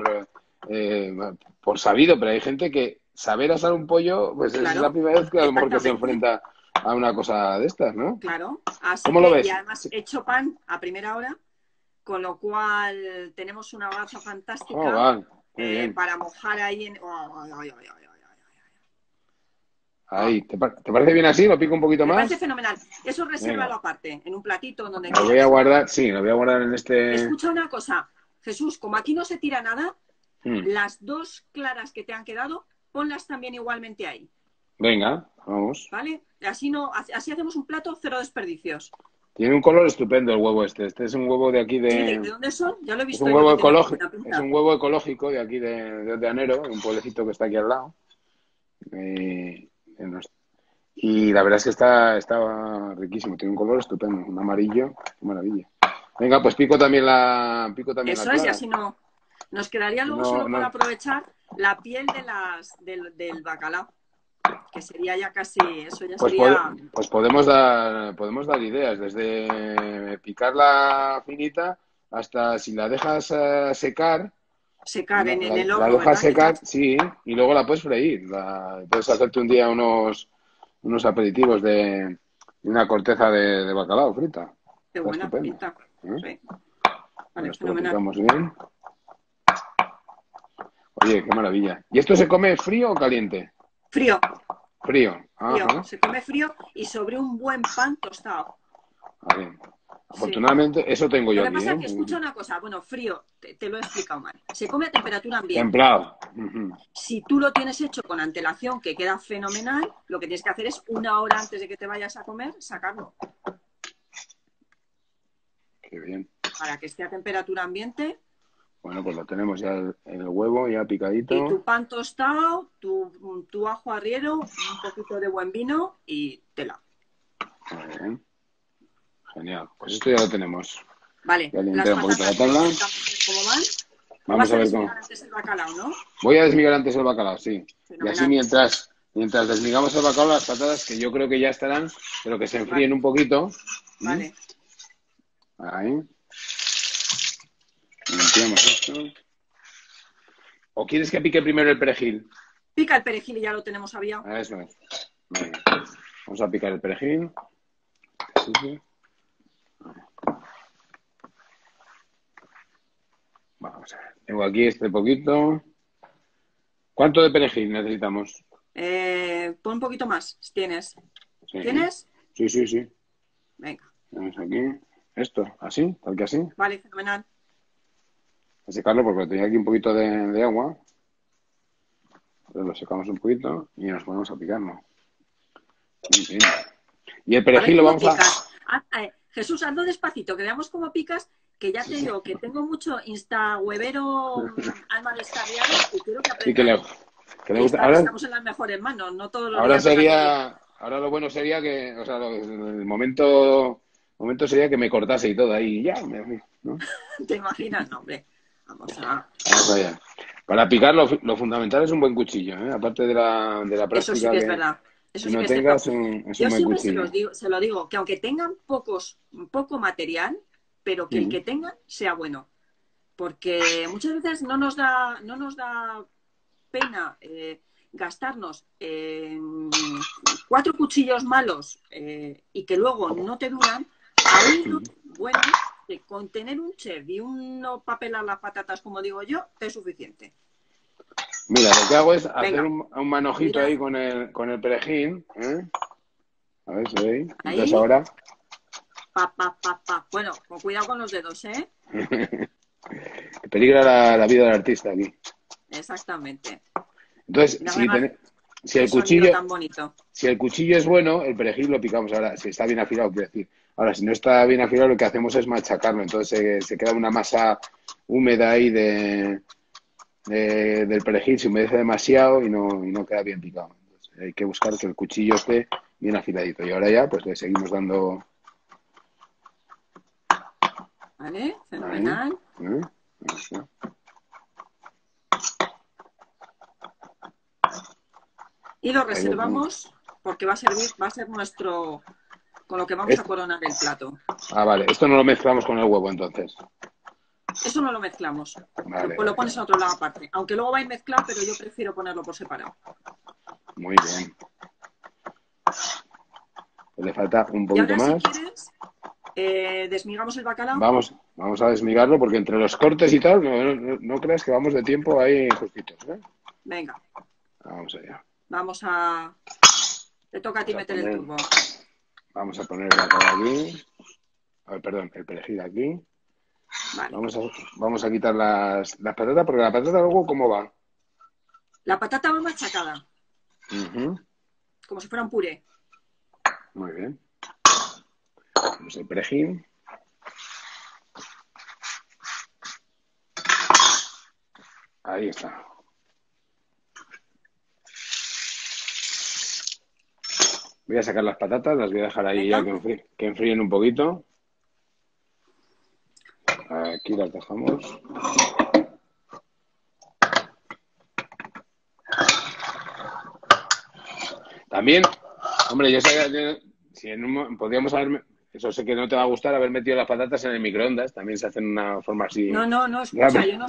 por sabido, pero hay gente que saber asar un pollo, pues Claro, es la primera vez que a lo mejor que se exactamente. enfrenta a una cosa de estas, ¿no? Claro, así ¿Cómo lo que, ves? y además he hecho pan a primera hora, con lo cual tenemos una baza Oh, fantástica vale, muy bien. para mojar ahí en... Ay, ay, ay, ay, ay, ay. Ahí, ¿te parece bien así? ¿Lo pico un poquito Me parece más? fenomenal. Eso resérvalo Venga, aparte, en un platito, donde lo voy a quieras. guardar, sí, lo voy a guardar en este... Escucha una cosa, Jesús, como aquí no se tira nada, Hmm. las dos claras que te han quedado, ponlas también igualmente ahí, Venga, vamos. ¿vale? Así hacemos un plato, cero desperdicios. Tiene un color estupendo el huevo este. Este es un huevo de aquí Sí, ¿de de... dónde son? Ya lo he Es visto un yo huevo que tiene muy ecológico, buena es pinta. un huevo ecológico de aquí de Oteanero, un pueblecito que está aquí al lado. En los- Y la verdad es que está riquísimo, tiene un color estupendo, un amarillo, qué maravilla. Venga, pues pico también la Eso es, y clara. así no. Nos quedaría luego No, solo por no, aprovechar la piel del bacalao, que sería ya casi, eso ya pues, sería pues podemos dar ideas, desde picarla finita hasta si la dejas secar, secar en el la horno, dejas ¿verdad? secar, Quizás. sí, y luego la puedes freír. Puedes hacerte un día unos aperitivos de una corteza de bacalao frita. Qué Está buena estupendo. pinta. ¿Eh? Sí, Bueno, vale, esto lo fenomenal. picamos bien. Oye, qué maravilla. ¿Y esto se come frío o caliente? Frío, Frío. frío. Ajá. Se come frío y sobre un buen pan tostado. Vale. Sí. Afortunadamente, eso tengo Lo yo que aquí, pasa es ¿eh? que escucha una cosa, bueno, frío, te lo he explicado mal. Se come a temperatura ambiente. Templado. Ujú. Si tú lo tienes hecho con antelación, que queda fenomenal, lo que tienes que hacer es una hora antes de que te vayas a comer, sacarlo Qué bien. para que esté a temperatura ambiente Bueno, pues lo tenemos ya el huevo ya y picadito. tu pan tostado, tu ajo arriero, un poquito de buen vino y tela. Muy bien. Genial. Pues esto ya lo tenemos. Vale, Ya las alimenté un poquito la patatas tabla. vamos a ver cómo van. Lo Vamos vas a a ver cómo. desmigar antes el bacalao, ¿no? Voy a desmigar antes el bacalao, sí. Y así Fenomenal. mientras desmigamos el bacalao, las patatas, que yo creo que ya estarán, pero que se enfríen Vale, un poquito. vale. Ahí. Limpiamos esto. ¿O quieres que pique primero el perejil? Pica el perejil y ya lo tenemos aviado. Eso es. Venga. Vamos a picar el perejil. Sí, sí. Vamos a ver. Tengo aquí este poquito. ¿Cuánto de perejil necesitamos? Pon un poquito más, si tienes. Sí. ¿Tienes? Sí, sí, sí. Venga. Tenemos aquí. Esto, así, tal que así. Vale, fenomenal. A secarlo porque tenía aquí un poquito de agua. Entonces lo secamos un poquito y nos ponemos a picarlo. Muy bien. Y el A ver perejil lo cómo vamos a... picas. Jesús, hazlo despacito, que veamos cómo picas, que ya te digo que tengo mucho instawebero alma descarriado y quiero que Sí, que aprendan. le Y gusta. Ahora, estamos en las mejores manos, no todos los ahora días nos da que bien. sería... Ahora lo bueno sería que... O sea, el momento sería que me cortase y todo ahí. Ya, ¿no? ¿Te imaginas? No, hombre. Vamos allá. Para picar lo fundamental es un buen cuchillo, ¿eh? Aparte de la Eso sí práctica que es que verdad. Eso si sí no que es cierto. tengas es un Yo buen siempre cuchillo. se lo digo, que aunque tengan poco material, pero que el Ujú. que tengan sea bueno. Porque muchas veces no nos da pena gastarnos 4 cuchillos malos y que luego no te duran a uno bueno que con tener un chef y uno papelar las patatas, como digo yo, te es suficiente. Mira, lo que hago es hacer Venga, un manojito mira, ahí con el perejil, ¿eh? A ver si veis. Entonces ahí, ahora... pa. Bueno, con cuidado con los dedos, ¿eh? Peligra la vida del artista aquí. Exactamente. Entonces, Mira, además, si qué el sonido cuchillo, tan bonito. si el cuchillo es bueno, el perejil lo picamos ahora, si está bien afilado, quiero decir. Ahora, si no está bien afilado, lo que hacemos es machacarlo. Entonces se queda una masa húmeda ahí del perejil, se humedece demasiado y no queda bien picado. Entonces, hay que buscar que el cuchillo esté bien afiladito. Y ahora ya, pues le seguimos dando ¿Vale? ahí. Fenomenal. ¿Eh? Ahí está. Y lo Ahí lo tenemos. reservamos porque va a ser nuestro, con lo que vamos a coronar el plato. Vale. Esto no lo mezclamos con el huevo, entonces. Eso no lo mezclamos. Vale, Lo vale, pones en vale. otro lado aparte. Aunque luego va a ir mezclado, pero yo prefiero ponerlo por separado. Muy bien. Pues le falta un Y poquito ahora, si más. quieres, desmigamos el bacalao. Vamos a desmigarlo porque entre los cortes y tal, no creas que vamos de tiempo ahí justitos, ¿eh? Venga, Vamos allá. vamos a... Te toca a ti Vamos a meter el poner, turbo. vamos a poner el bacalao aquí. A ver, perdón, el perejil aquí. Vale. Vamos a quitar las patatas porque la patata luego, ¿cómo va? La patata va machacada, Ujú. como si fuera un puré. Muy bien. Vamos el perejil. Ahí está. Voy a sacar las patatas, las voy a dejar ahí ya Venga. que enfríen un poquito. Aquí las dejamos. También, hombre, yo sé si podríamos haber, eso sé que no te va a gustar, haber metido las patatas en el microondas, también se hacen de una forma así No, escucha, rápida.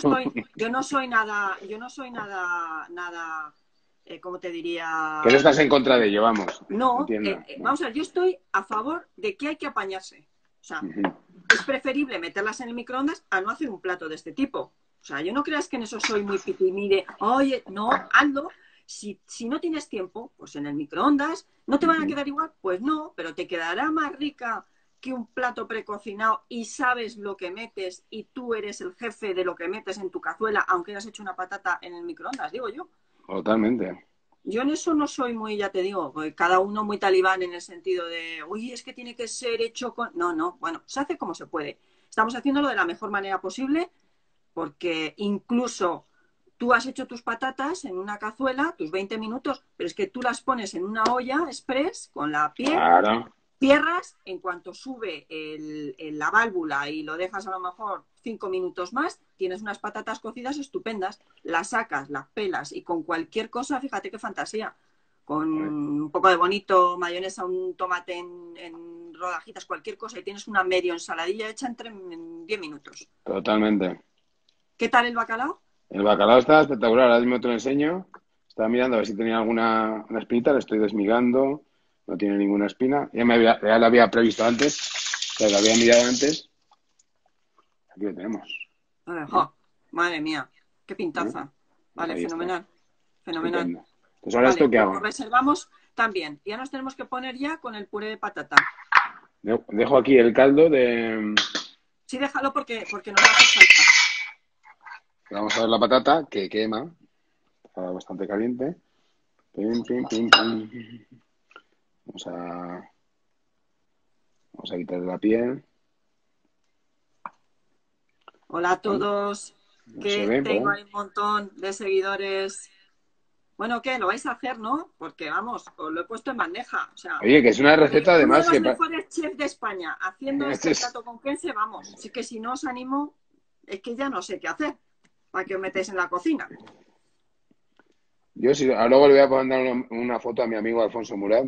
yo no soy nada, ¿cómo te Que no diría? estás en contra de ello, vamos. No, Entiendo. No. vamos a ver, yo estoy a favor de que hay que apañarse. O sea, Ujú. es preferible meterlas en el microondas a no hacer un plato de este tipo. O sea, yo no creas que en eso soy muy pitimide. Oye, no, hazlo. Si no tienes tiempo, pues en el microondas. ¿No te van a quedar igual? Pues no, pero te quedará más rica que un plato precocinado y sabes lo que metes y tú eres el jefe de lo que metes en tu cazuela, aunque hayas hecho una patata en el microondas, digo yo. Totalmente. Yo en eso no soy muy, ya te digo, cada uno muy talibán en el sentido de, uy, es que tiene que ser hecho con... No, bueno, se hace como se puede. Estamos haciéndolo de la mejor manera posible porque incluso tú has hecho tus patatas en una cazuela, tus 20 minutos, pero es que tú las pones en una olla express con la piel, Claro. cierras, en cuanto sube la válvula y lo dejas a lo mejor 5 minutos más, tienes unas patatas cocidas estupendas, las sacas, las pelas y con cualquier cosa, fíjate qué fantasía, con un poco de bonito, mayonesa, un tomate en rodajitas, cualquier cosa y tienes una medio ensaladilla hecha en 10 minutos. Totalmente. ¿Qué tal el bacalao? El bacalao está espectacular, ahora mismo te lo enseño. Estaba mirando a ver si tenía alguna una espinita, le estoy desmigando. No tiene ninguna espina. Ya la había previsto antes, o sea, la había mirado antes. Aquí lo tenemos. Madre mía, qué ¿Eh? pintaza. Vale, Ahí está. fenomenal. Fenomenal. Estupendo. Entonces, ¿ahora Vale, esto qué pues lo hago? reservamos también. Ya nos tenemos que poner ya con el puré de patata. Dejo aquí el caldo de... Sí, déjalo porque nos va a hacer falta. Vamos a ver la patata, que quema. Está bastante caliente. Pim, pim, pim, pim. Vamos a quitarle la piel. Hola a ¿Vale? todos, No se que ve, tengo pero... ahí un montón de seguidores. Bueno, ¿qué? ¿Lo vais a hacer, no? Porque, vamos, os lo he puesto en bandeja. O sea, Oye, que es una receta uno de además los que... mejores chefs de España haciendo Esto este es... plato con queso, vamos. Así que si no os animo, es que ya no sé qué hacer para que os metáis en la cocina. Yo sí, luego le voy a mandar una foto a mi amigo Alfonso Murat,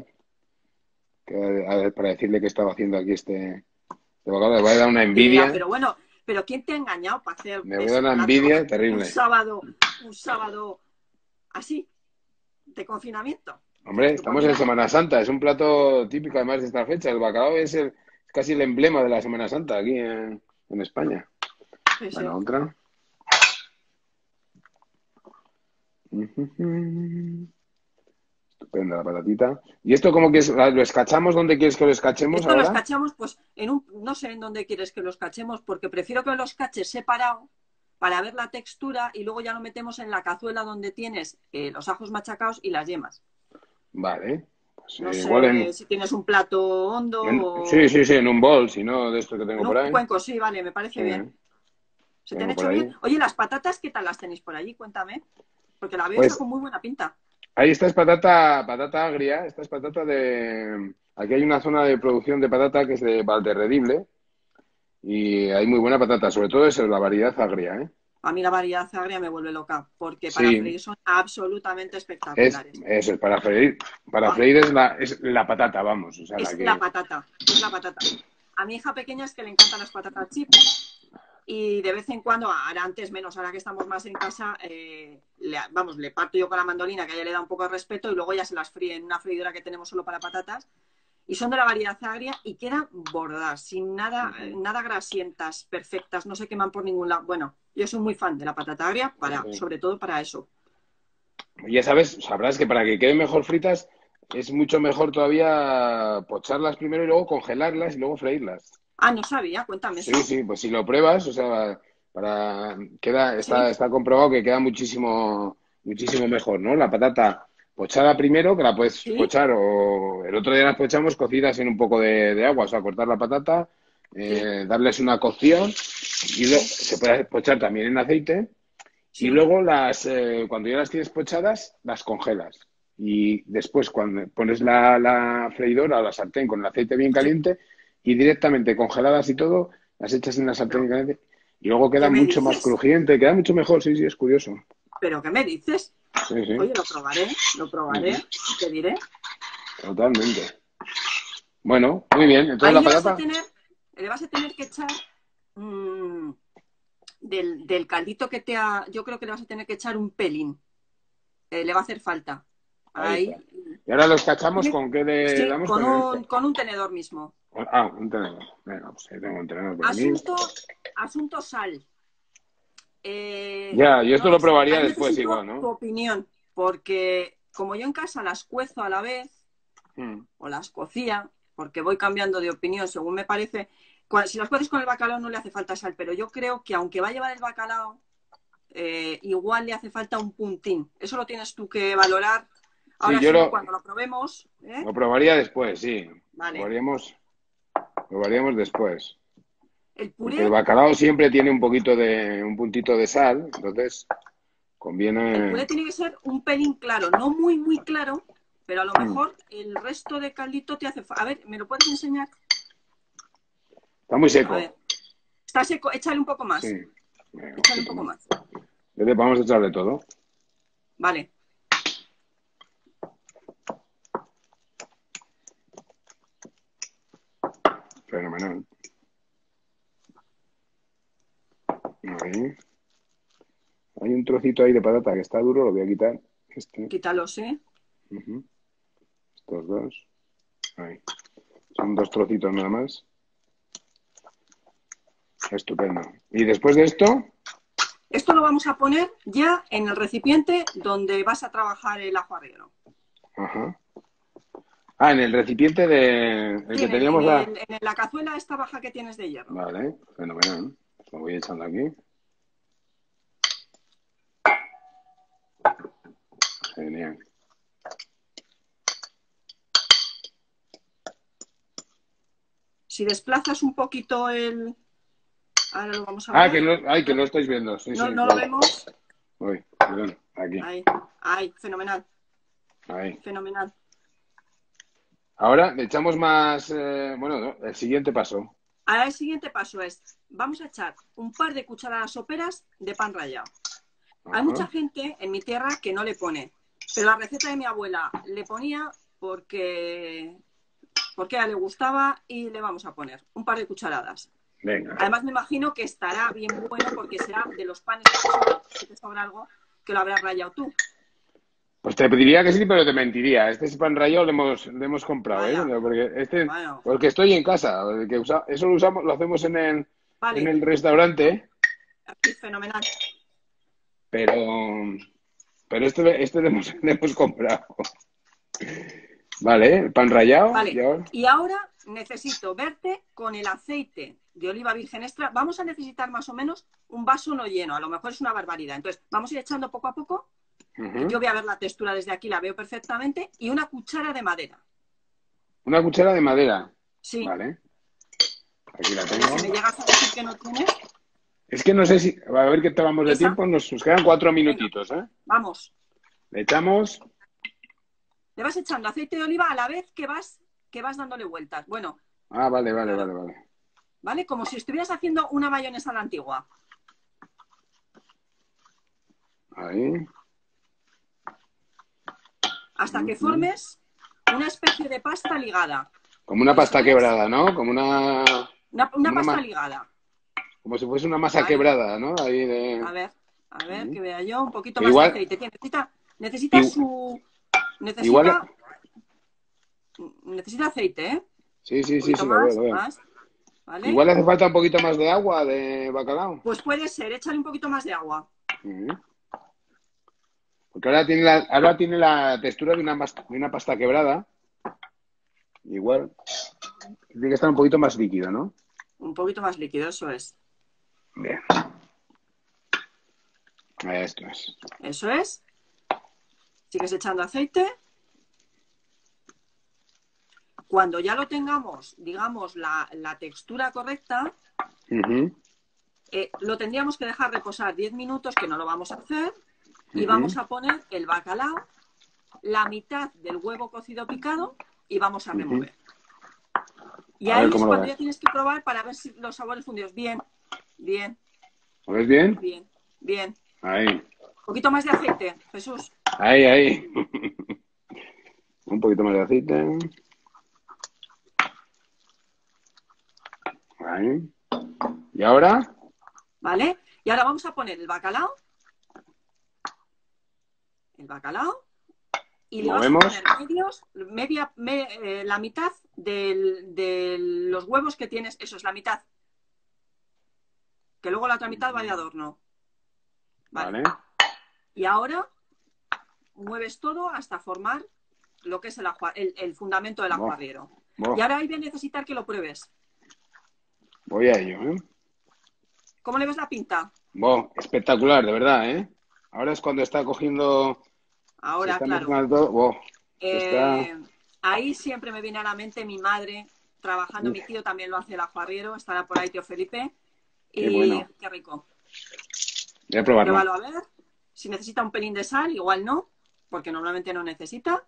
para decirle que estaba haciendo aquí este bocado. Le voy a dar una Ya, envidia. pero bueno, pero ¿quién te ha engañado para hacer Me voy a dar ese una plato envidia terrible. un sábado así, de confinamiento? Hombre, Pues estamos en mira, Semana Santa. Es un plato típico además de esta fecha. El bacalao es casi el emblema de la Semana Santa aquí. en España. Sí, sí. Bueno, otra. Estupenda la patatita. ¿Y esto cómo quieres? ¿Lo escachamos donde quieres que lo escachemos Esto los ahora? cachamos, pues, no sé en dónde quieres que los cachemos, porque prefiero que los caches separado para ver la textura y luego ya lo metemos en la cazuela donde tienes los ajos machacados y las yemas. Vale. Pues, No igual sé si tienes un plato hondo sí, o sí, sí, en un bol, si no, de esto que tengo en por un ahí. cuenco, sí, vale, me Sí, parece bien. ¿Se te han tengo por hecho bien? ahí. Oye, las patatas, ¿qué tal las tenéis por allí? Cuéntame. Porque la veo está Pues con muy buena pinta. ahí esta es patata agria, esta es patata de... Aquí hay una zona de producción de patata que es de Valderredible y hay muy buena patata, sobre todo es la variedad agria, ¿eh? A mí la variedad agria me vuelve loca, porque para Sí, freír son absolutamente es espectaculares. eso, es para freír. Para ¡Buah! freír es la patata, vamos, o sea, la Es la que... patata, es la patata. A mi hija pequeña es que le encantan las patatas chips y de vez en cuando, ahora antes menos, ahora que estamos más en casa, le parto yo con la mandolina, que a ella le da un poco de respeto, y luego ya se las fríe en una freidora que tenemos solo para patatas. Y son de la variedad agria y quedan bordadas, sin nada, nada grasientas, perfectas, no se queman por ningún lado. Bueno, yo soy muy fan de la patata agria, sobre todo para eso. Ya sabes, sabrás que para que queden mejor fritas es mucho mejor todavía pocharlas primero y luego congelarlas y luego freírlas. Ah, no sabía, cuéntame Sí, eso. sí, pues si lo pruebas, o sea, Sí, está comprobado que queda muchísimo, muchísimo mejor, ¿no? La patata pochada primero, que la puedes sí, pochar, o el otro día las pochamos cocidas en un poco de agua, o sea, cortar la patata, sí, darles una cocción y luego sí, se puede pochar también en aceite y sí. luego cuando ya las tienes pochadas, las congelas. Y después, cuando pones la freidora o la sartén con el aceite bien Sí. caliente y directamente congeladas y todo, las echas en la sartén bien Pero, caliente y luego queda ¿qué me mucho más dices? crujiente, queda mucho mejor, sí, sí, es curioso. ¿Pero qué me dices? Sí, sí, Oye, lo probaré, y te diré. totalmente. Bueno, muy bien, entonces Ahí la patata, le vas a tener que echar mmm, del caldito yo creo que le vas a tener que echar un pelín. Le va a hacer falta. ahí está. Ahí. Y ahora los cachamos, ¿con qué le Sí, damos? Con esto. con un tenedor mismo. Ah, un tenedor. Venga, pues ahí tengo un tenedor por aquí. Asunto sal. Ya, yo No esto lo lo sé. probaría Ahí después necesito igual, tu ¿no? opinión, porque como yo en casa las cuezo a la vez, Mm. o las cocía, porque voy cambiando de opinión según me parece. Si las cueces con el bacalao no le hace falta sal, pero yo creo que aunque va a llevar el bacalao, igual le hace falta un puntín. Eso lo tienes tú que valorar. Sí, Ahora, si no, cuando lo probemos, ¿eh? lo probaría después, sí. Vale. Probaríamos después. El Porque el puré, bacalao siempre tiene un puntito de sal, entonces el puré conviene. tiene que ser un pelín claro, no muy, muy claro, pero a lo Mm. mejor el resto de caldito te hace falta. A ver, ¿me lo puedes enseñar? Está muy A seco. ver, está seco, échale un poco Sí. más. Venga, un Échale un poquito poco más. más. Vamos a echarle todo. Vale. Fenomenal. Ahí. Hay un trocito ahí de patata que está duro, lo voy a quitar. Este. Quítalos, ¿eh? Ujú. Estos dos. Ahí. Son dos trocitos nada más. Estupendo. Y después de esto, Esto lo vamos a poner ya en el recipiente donde vas a trabajar el ajo arriero. ajá. Ah, en el recipiente de el Sí, que teníamos la. en la cazuela esta baja que tienes de hierro. Vale, fenomenal. Lo voy echando aquí. Genial. Si desplazas un poquito el... Ahora lo vamos a Ah, ver. que lo estáis viendo. Sí, sí, No lo vale. vemos. Uy, perdón, aquí. Ahí, fenomenal, Ahí. fenomenal. Ahora le echamos más. Bueno, no, el siguiente paso. Ahora el siguiente paso es, vamos a echar un par de cucharadas soperas de pan rallado. Hay mucha Ajá. gente en mi tierra que no le pone, pero la receta de mi abuela le ponía porque a ella le gustaba y le vamos a poner un par de cucharadas. Venga. Además me imagino que estará bien bueno porque será de los panes que te sobra, si te sobra algo, que lo habrás rallado tú. Pues te pediría que sí, pero te mentiría. Este es pan rallado le hemos comprado, ¿eh? Vaya, Porque bueno, porque estoy en casa. Eso lo usamos, lo hacemos Vale, en el restaurante, aquí, fenomenal. pero, pero este le hemos comprado. Vale, pan rallado. Vale, y ahora necesito verte con el aceite de oliva virgen extra. Vamos a necesitar más o menos un vaso no lleno, a lo mejor es una barbaridad. Entonces, vamos a ir echando poco a poco. Yo voy a ver la textura desde aquí, la veo perfectamente. Y una cuchara de madera. Una cuchara de madera. Sí. Vale. Aquí la Pero tengo. si me llegas a decir que no tienes. Es que no sé si... A ver qué tomamos de ¿Esa? tiempo. Nos quedan 4 minutitos, ¿eh? Vamos. Le echamos... Le vas echando aceite de oliva a la vez que vas dándole vueltas. Bueno. Ah, vale. ¿Vale? Como si estuvieras haciendo una mayonesa a la antigua. Ahí. Hasta que formes una especie de pasta ligada. Como una pasta quebrada, ¿no? Como una pasta ligada. Como si fuese una masa quebrada, ¿no? Ahí de... A ver, que vea yo un poquito más de aceite. Necesita aceite, ¿eh? Sí, lo veo. Más, ¿vale? Igual hace falta un poquito más de agua de bacalao. Pues puede ser, échale un poquito más de agua. Porque ahora tiene la textura de una pasta quebrada. Igual tiene que estar un poquito más líquido, ¿no? Un poquito más líquido, eso es. Bien. Esto es. Eso es. Sigues echando aceite. Cuando ya lo tengamos, digamos, la textura correcta, lo tendríamos que dejar reposar 10 minutos, que no lo vamos a hacer, y vamos a poner el bacalao, la mitad del huevo cocido picado, y vamos a remover. Y ahí es cuando ya tienes que probar para ver si los sabores fundidos. Bien. ¿Lo ves bien? Bien. Ahí. Un poquito más de aceite, Jesús. Ahí. Un poquito más de aceite. Ahí. ¿Y ahora? ¿Vale? Y ahora vamos a poner el bacalao. Y le vamos a poner la mitad de los huevos que tienes. Eso es la mitad. Que luego la otra mitad vaya de adorno. Vale. Y ahora mueves todo hasta formar lo que es el fundamento del ajuarriero. Y ahora ahí voy a necesitar que lo pruebes. Voy a ello, ¿eh? ¿Cómo le ves la pinta? Espectacular, de verdad, ¿eh? Ahora es cuando está cogiendo... Ahora, claro. Todo. Ahí siempre me viene a la mente mi madre trabajando. Mi tío también lo hace el ajuarriero. Estará por ahí tío Felipe. Qué bueno. Qué rico. Voy a probarlo. Pruébalo a ver. Si necesita un pelín de sal, igual no, porque normalmente no necesita.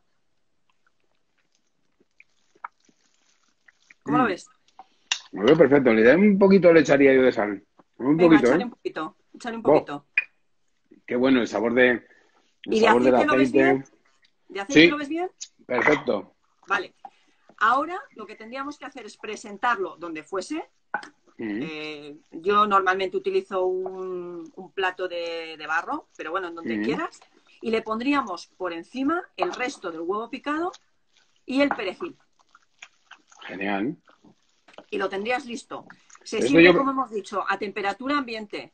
¿Cómo lo ves? Lo veo perfecto. Le da un poquito, le echaría yo de sal. Échale un poquito. Qué bueno el sabor del aceite. ¿Lo ves bien? ¿De aceite lo ves bien? Perfecto. Vale. Ahora lo que tendríamos que hacer es presentarlo donde fuese. Yo normalmente utilizo un plato de barro, pero bueno, en donde quieras. Y le pondríamos por encima el resto del huevo picado y el perejil. Genial. Y lo tendrías listo. Se sirve, como hemos dicho, a temperatura ambiente.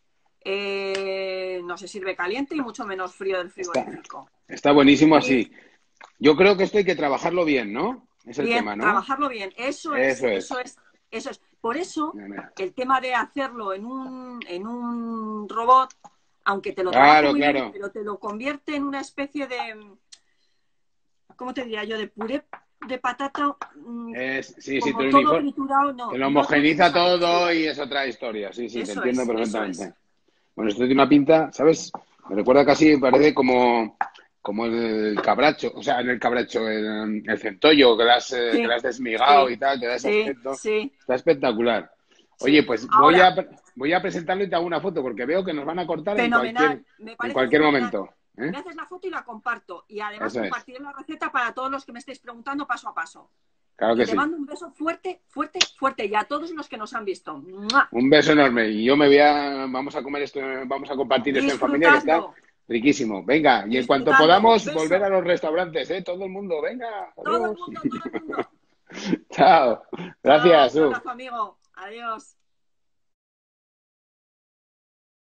No se sirve caliente y mucho menos frío del frigorífico. Está buenísimo así. Yo creo que esto hay que trabajarlo bien, ¿no? Es el tema, ¿no? Trabajarlo bien. Eso es. Por eso, el tema de hacerlo en un robot, aunque te lo trabaje muy bien, pero te lo convierte en una especie de, ¿cómo te diría yo? De puré de patata. Sí, te lo triturado, te lo homogeniza todo y es otra historia. Sí, te entiendo perfectamente. Bueno, esto tiene una pinta, ¿sabes? Me recuerda casi, parece como el cabracho, o sea, en el cabracho, el centollo, que lo has desmigado y tal, te da ese aspecto. Está espectacular. Oye, pues ahora, voy a presentarlo y te hago una foto, porque veo que nos van a cortar en cualquier momento. Me haces la foto y la comparto. Y además compartiré la receta para todos los que me estéis preguntando paso a paso. Claro que te mando un beso fuerte, fuerte, fuerte. Y a todos los que nos han visto. ¡Mua! Un beso enorme. Y yo vamos a comer esto, vamos a compartir esto en familia, que está riquísimo. Venga, y en cuanto podamos volver a los restaurantes, ¿eh? Todo el mundo, venga. Todo el mundo. Chao. Gracias, un abrazo, amigo. Adiós.